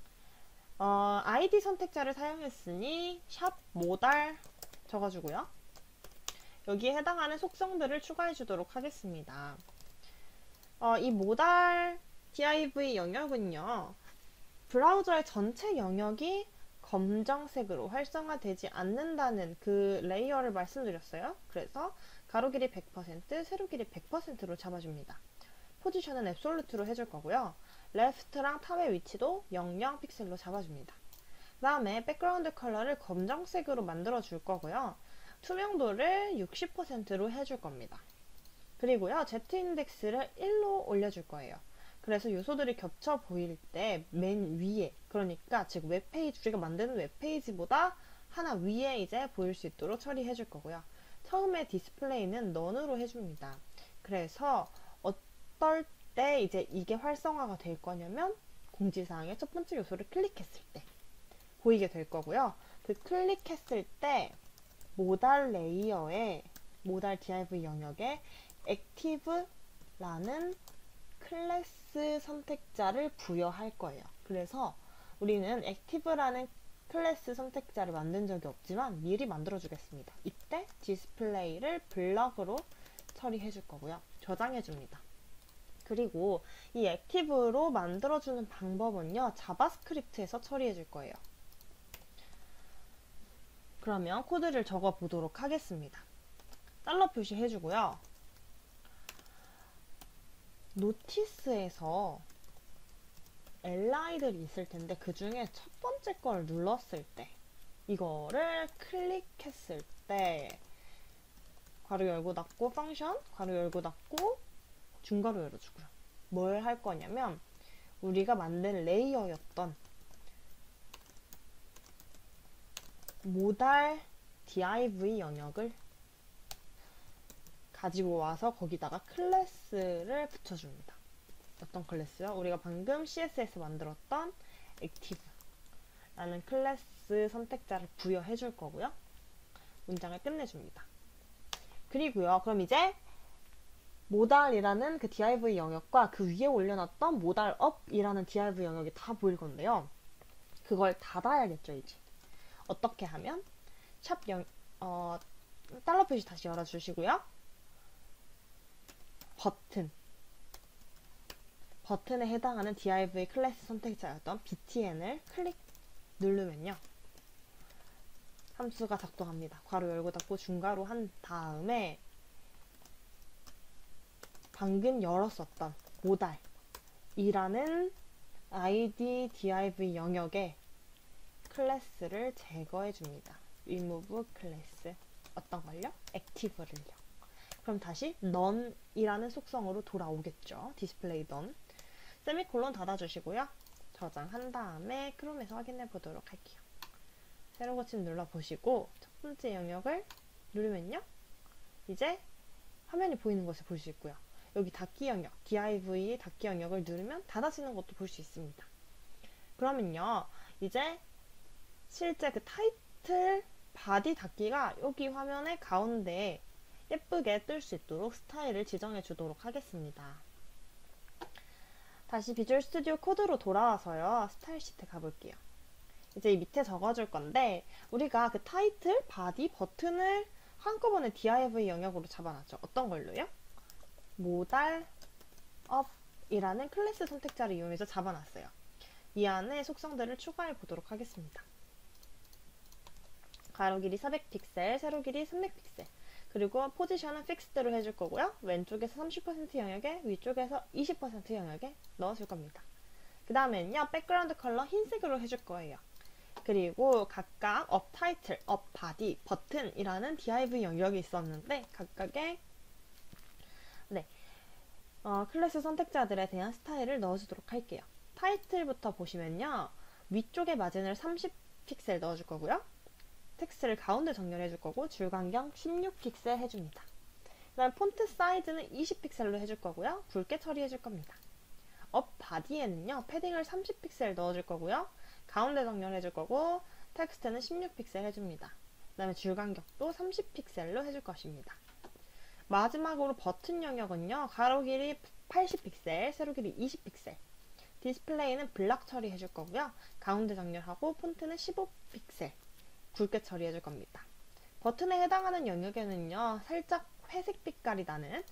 ID 선택자를 사용했으니 샵 모달 적어주고요. 여기에 해당하는 속성들을 추가해 주도록 하겠습니다. 이 모달 div 영역은요, 브라우저의 전체 영역이 검정색으로 활성화되지 않는다는 그 레이어를 말씀드렸어요. 그래서 가로 길이 100%, 세로 길이 100%로 잡아줍니다. 포지션은 앱솔루트로 해줄 거고요. 레프트랑 탑의 위치도 00 픽셀로 잡아줍니다. 그 다음에 백그라운드 컬러를 검정색으로 만들어 줄 거고요. 투명도를 60%로 해줄 겁니다. 그리고요, Z인덱스를 1로 올려줄 거예요. 그래서 요소들이 겹쳐 보일 때 맨 위에, 그러니까 즉 웹페이지, 우리가 만드는 웹페이지보다 하나 위에 이제 보일 수 있도록 처리해 줄 거고요. 처음에 디스플레이는 none으로 해줍니다. 그래서 어떨 때 이제 이게 활성화가 될 거냐면 공지사항의 첫 번째 요소를 클릭했을 때 보이게 될 거고요. 그 클릭했을 때 모달 레이어에 모달 div 영역에 active라는 클래스 선택자를 부여할 거예요. 그래서 우리는 active라는 클래스 선택자를 만든 적이 없지만 미리 만들어 주겠습니다. 이때 디스플레이를 블럭으로 처리해 줄 거고요. 저장해 줍니다. 그리고 이 액티브로 만들어주는 방법은요, 자바스크립트에서 처리해 줄 거예요. 그러면 코드를 적어 보도록 하겠습니다. 달러 표시해 주고요. 노티스에서 li들이 있을 텐데 그 중에 첫 번째 걸 눌렀을 때, 이거를 클릭했을 때 괄호 열고 닫고 펑션 괄호 열고 닫고 중괄호 열어주고요. 뭘 할 거냐면 우리가 만든 레이어였던 모달 div 영역을 가지고 와서 거기다가 클래스를 붙여줍니다. 어떤 클래스요? 우리가 방금 CSS 만들었던 active라는 클래스 선택자를 부여해 줄 거고요. 문장을 끝내줍니다. 그리고요, 그럼 이제 모달이라는 그 div 영역과 그 위에 올려놨던 모달 up이라는 div 영역이 다 보일 건데요. 그걸 닫아야겠죠, 이제. 어떻게 하면? 달러 표시 다시 열어주시고요. 버튼에 해당하는 div 클래스 선택자였던 btn을 누르면요, 함수가 작동합니다. 괄호 열고 닫고 중괄호 한 다음에 방금 열었었던 모달이라는 id div 영역의 클래스를 제거해 줍니다. remove 클래스, 어떤 걸요? active를요. 그럼 다시 none이라는 속성으로 돌아오겠죠. display none. 세미콜론 닫아주시고요. 저장한 다음에 크롬에서 확인해 보도록 할게요. 새로 고침 눌러보시고 첫 번째 영역을 누르면요, 이제 화면이 보이는 것을 볼 수 있고요. 여기 닫기 영역, div 닫기 영역을 누르면 닫아지는 것도 볼 수 있습니다. 그러면요, 이제 실제 그 타이틀 바디 닫기가 여기 화면의 가운데에 예쁘게 뜰 수 있도록 스타일을 지정해 주도록 하겠습니다. 다시 비주얼 스튜디오 코드로 돌아와서요. 스타일 시트 가볼게요. 이제 이 밑에 적어줄 건데 우리가 그 타이틀, 바디, 버튼을 한꺼번에 div 영역으로 잡아놨죠. 어떤 걸로요? 모달 업이라는 클래스 선택자를 이용해서 잡아놨어요. 이 안에 속성들을 추가해 보도록 하겠습니다. 가로 길이 400픽셀, 세로 길이 300픽셀. 그리고 포지션은 픽스대로 해줄 거고요. 왼쪽에서 30% 영역에, 위쪽에서 20% 영역에 넣어줄 겁니다. 그 다음엔요, 백그라운드 컬러 흰색으로 해줄 거예요. 그리고 각각 업 타이틀, 업 바디, 버튼이라는 div 영역이 있었는데 각각의 클래스 선택자들에 대한 스타일을 넣어주도록 할게요. 타이틀부터 보시면요, 위쪽에 마진을 30픽셀 넣어줄 거고요. 텍스트를 가운데 정렬해 줄 거고 줄간격 16픽셀 해줍니다. 그 다음 폰트 사이즈는 20픽셀로 해줄 거고요. 굵게 처리해 줄 겁니다. 업 바디에는요, 패딩을 30픽셀 넣어줄 거고요. 가운데 정렬해 줄 거고 텍스트는 16픽셀 해줍니다. 그 다음에 줄간격도 30픽셀로 해줄 것입니다. 마지막으로 버튼 영역은요, 가로 길이 80픽셀, 세로 길이 20픽셀. 디스플레이는 블락 처리해 줄 거고요. 가운데 정렬하고 폰트는 15픽셀. 굵게 처리해 줄 겁니다. 버튼에 해당하는 영역에는요, 살짝 회색 빛깔이 나는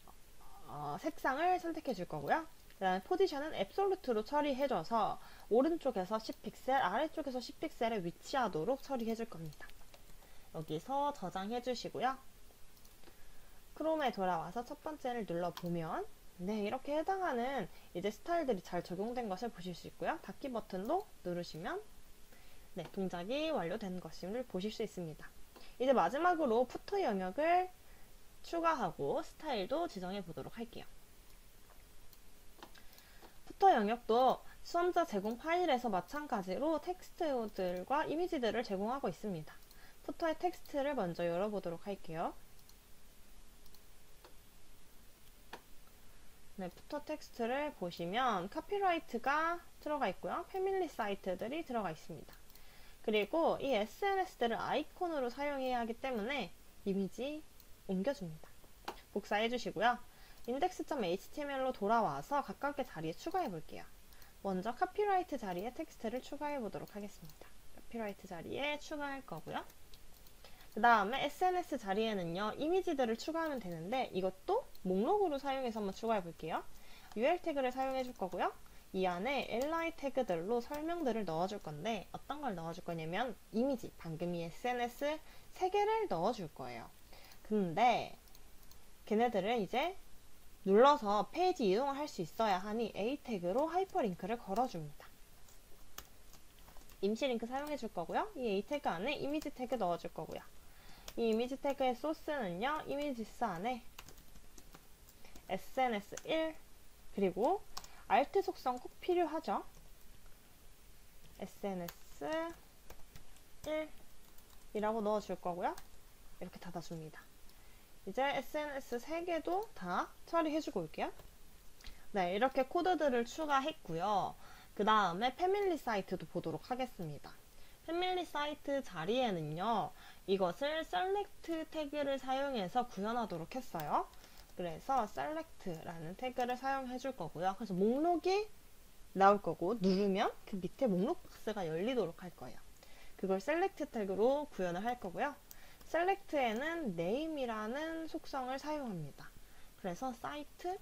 색상을 선택해 줄 거고요. 그 다음에 포지션은 앱솔루트로 처리해줘서 오른쪽에서 10픽셀, 아래쪽에서 10픽셀에 위치하도록 처리해 줄 겁니다. 여기서 저장해 주시고요. 크롬에 돌아와서 첫 번째를 눌러보면 네, 이렇게 해당하는 이제 스타일들이 잘 적용된 것을 보실 수 있고요. 닫기 버튼도 누르시면 네, 동작이 완료된 것임을 보실 수 있습니다. 이제 마지막으로 푸터 영역을 추가하고 스타일도 지정해 보도록 할게요. 푸터 영역도 수험자 제공 파일에서 마찬가지로 텍스트들과 이미지들을 제공하고 있습니다. 푸터의 텍스트를 먼저 열어보도록 할게요. 네, 푸터 텍스트를 보시면 카피라이트가 들어가 있고요. 패밀리 사이트들이 들어가 있습니다. 그리고 이 SNS들을 아이콘으로 사용해야 하기 때문에 이미지 옮겨줍니다. 복사해 주시고요. index.html로 돌아와서 각각의 자리에 추가해 볼게요. 먼저 카피라이트 자리에 텍스트를 추가해 보도록 하겠습니다. 카피라이트 자리에 추가할 거고요. 그 다음에 SNS 자리에는요, 이미지들을 추가하면 되는데 이것도 목록으로 사용해서 한번 추가해 볼게요. UL 태그를 사용해 줄 거고요. 이 안에 li 태그들로 설명들을 넣어줄 건데 어떤 걸 넣어줄 거냐면 이미지, 방금 이 SNS 3개를 넣어줄 거예요. 근데 걔네들을 이제 눌러서 페이지 이동을 할 수 있어야 하니 a 태그로 하이퍼링크를 걸어줍니다. 임시 링크 사용해 줄 거고요. 이 a 태그 안에 이미지 태그 넣어줄 거고요. 이 이미지 태그의 소스는요, 이미지스 안에 SNS1 그리고 alt 속성 꼭 필요하죠. SNS1 이라고 넣어줄 거고요. 이렇게 닫아줍니다. 이제 SNS 3개도 다 처리해주고 올게요. 네, 이렇게 코드들을 추가했고요. 그 다음에 패밀리 사이트도 보도록 하겠습니다. 패밀리 사이트 자리에는요, 이것을 select 태그를 사용해서 구현하도록 했어요. 그래서 select라는 태그를 사용해 줄 거고요. 그래서 목록이 나올 거고 누르면 그 밑에 목록 박스가 열리도록 할 거예요. 그걸 select 태그로 구현을 할 거고요. select에는 name이라는 속성을 사용합니다. 그래서 site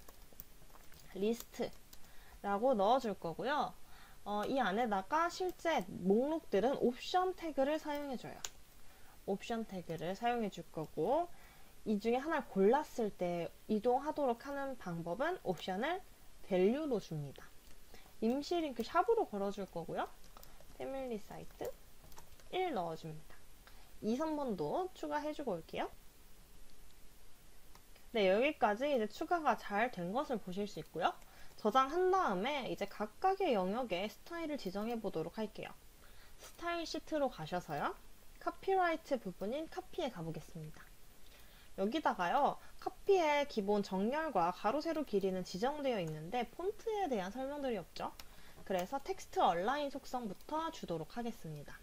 list라고 넣어줄 거고요. 이 안에다가 실제 목록들은 옵션 태그를 사용해줘요. 옵션 태그를 사용해 줄 거고 이 중에 하나를 골랐을 때 이동하도록 하는 방법은 옵션을 value로 줍니다. 임시 링크 샵으로 걸어줄 거고요. 패밀리 사이트 1 넣어줍니다. 2선번도 추가해주고 올게요. 네, 여기까지 이제 추가가 잘 된 것을 보실 수 있고요. 저장한 다음에 이제 각각의 영역에 스타일을 지정해 보도록 할게요. 스타일 시트로 가셔서요. 카피라이트 부분인 카피에 가보겠습니다. 여기다가요, 카피의 기본 정렬과 가로 세로 길이는 지정되어 있는데 폰트에 대한 설명들이 없죠. 그래서 텍스트 얼라인 속성부터 주도록 하겠습니다.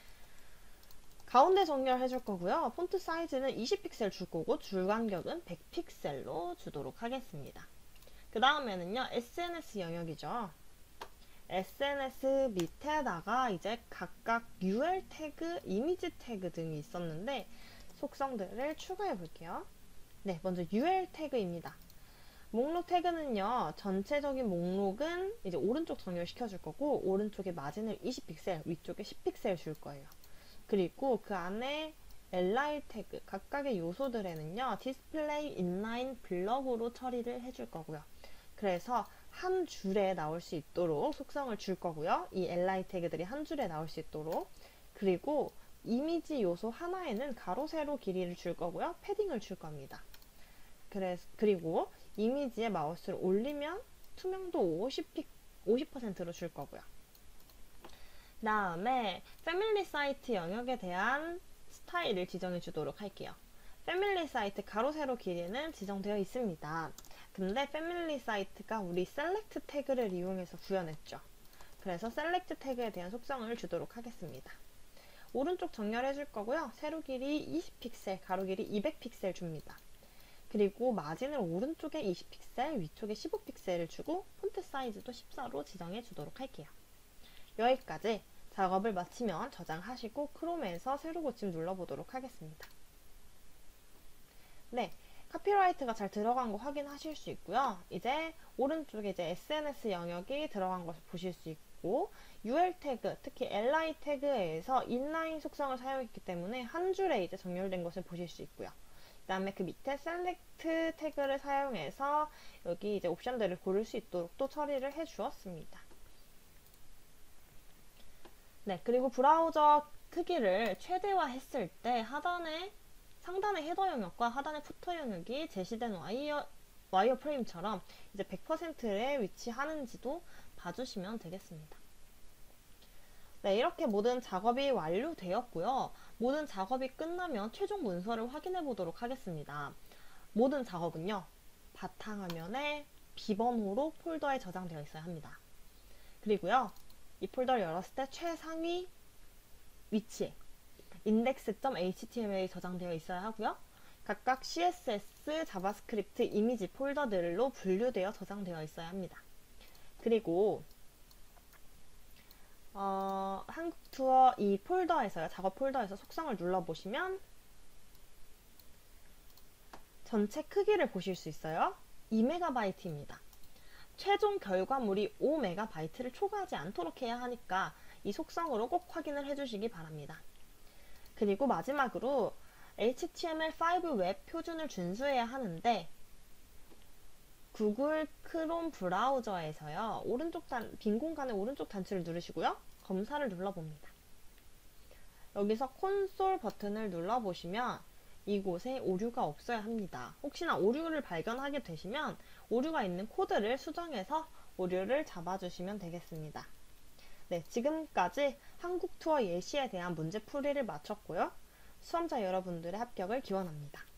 가운데 정렬 해줄 거고요. 폰트 사이즈는 20픽셀 줄 거고 줄 간격은 100픽셀로 주도록 하겠습니다. 그 다음에는요, SNS 영역이죠. SNS 밑에다가 이제 각각 UL 태그, 이미지 태그 등이 있었는데 속성들을 추가해 볼게요. 네, 먼저 UL 태그입니다. 목록 태그는요, 전체적인 목록은 이제 오른쪽 정렬시켜 줄 거고, 오른쪽에 마진을 20픽셀, 위쪽에 10픽셀 줄 거예요. 그리고 그 안에 li 태그, 각각의 요소들에는요, 디스플레이 인라인 블럭으로 처리를 해줄 거고요. 그래서 한 줄에 나올 수 있도록 속성을 줄 거고요. 이 li 태그들이 한 줄에 나올 수 있도록. 그리고 이미지 요소 하나에는 가로, 세로 길이를 줄 거고요. 패딩을 줄 겁니다. 그리고 이미지에 마우스를 올리면 투명도 50%로 줄 거고요. 그 다음에 패밀리 사이트 영역에 대한 스타일을 지정해 주도록 할게요. 패밀리 사이트 가로 세로 길이는 지정되어 있습니다. 근데 패밀리 사이트가 우리 셀렉트 태그를 이용해서 구현했죠. 그래서 셀렉트 태그에 대한 속성을 주도록 하겠습니다. 오른쪽 정렬해 줄 거고요. 세로 길이 20픽셀, 가로 길이 200픽셀 줍니다. 그리고 마진을 오른쪽에 20픽셀, 위쪽에 15픽셀을 주고 폰트 사이즈도 14로 지정해 주도록 할게요. 여기까지 작업을 마치면 저장하시고 크롬에서 새로 고침 눌러보도록 하겠습니다. 네, 카피라이트가 잘 들어간 거 확인하실 수 있고요. 이제 오른쪽에 이제 SNS 영역이 들어간 것을 보실 수 있고 UL 태그, 특히 li 태그에서 인라인 속성을 사용했기 때문에 한 줄에 이제 정렬된 것을 보실 수 있고요. 그 다음에 그 밑에 셀렉트 태그를 사용해서 여기 이제 옵션들을 고를 수 있도록 또 처리를 해 주었습니다. 네, 그리고 브라우저 크기를 최대화 했을 때 상단의 헤더 영역과 하단의 푸터 영역이 제시된 와이어 프레임처럼 이제 100%에 위치하는지도 봐주시면 되겠습니다. 네, 이렇게 모든 작업이 완료되었고요. 모든 작업이 끝나면 최종 문서를 확인해 보도록 하겠습니다. 모든 작업은요, 바탕화면에 비번호로 폴더에 저장되어 있어야 합니다. 그리고요, 이 폴더를 열었을 때 최상위 위치에 index.html이 저장되어 있어야 하고요. 각각 CSS, 자바스크립트, 이미지 폴더들로 분류되어 저장되어 있어야 합니다. 그리고 한국투어 이 폴더에서요, 작업 폴더에서 속성을 눌러보시면 전체 크기를 보실 수 있어요. 2MB입니다. 최종 결과물이 5MB를 초과하지 않도록 해야 하니까 이 속성으로 꼭 확인을 해주시기 바랍니다. 그리고 마지막으로 HTML5 웹 표준을 준수해야 하는데 구글 크롬 브라우저에서요, 빈 공간의 오른쪽 단추를 누르시고요, 검사를 눌러봅니다. 여기서 콘솔 버튼을 눌러보시면 이곳에 오류가 없어야 합니다. 혹시나 오류를 발견하게 되시면 오류가 있는 코드를 수정해서 오류를 잡아주시면 되겠습니다. 네, 지금까지 한국투어 예시에 대한 문제풀이를 마쳤고요. 수험자 여러분들의 합격을 기원합니다.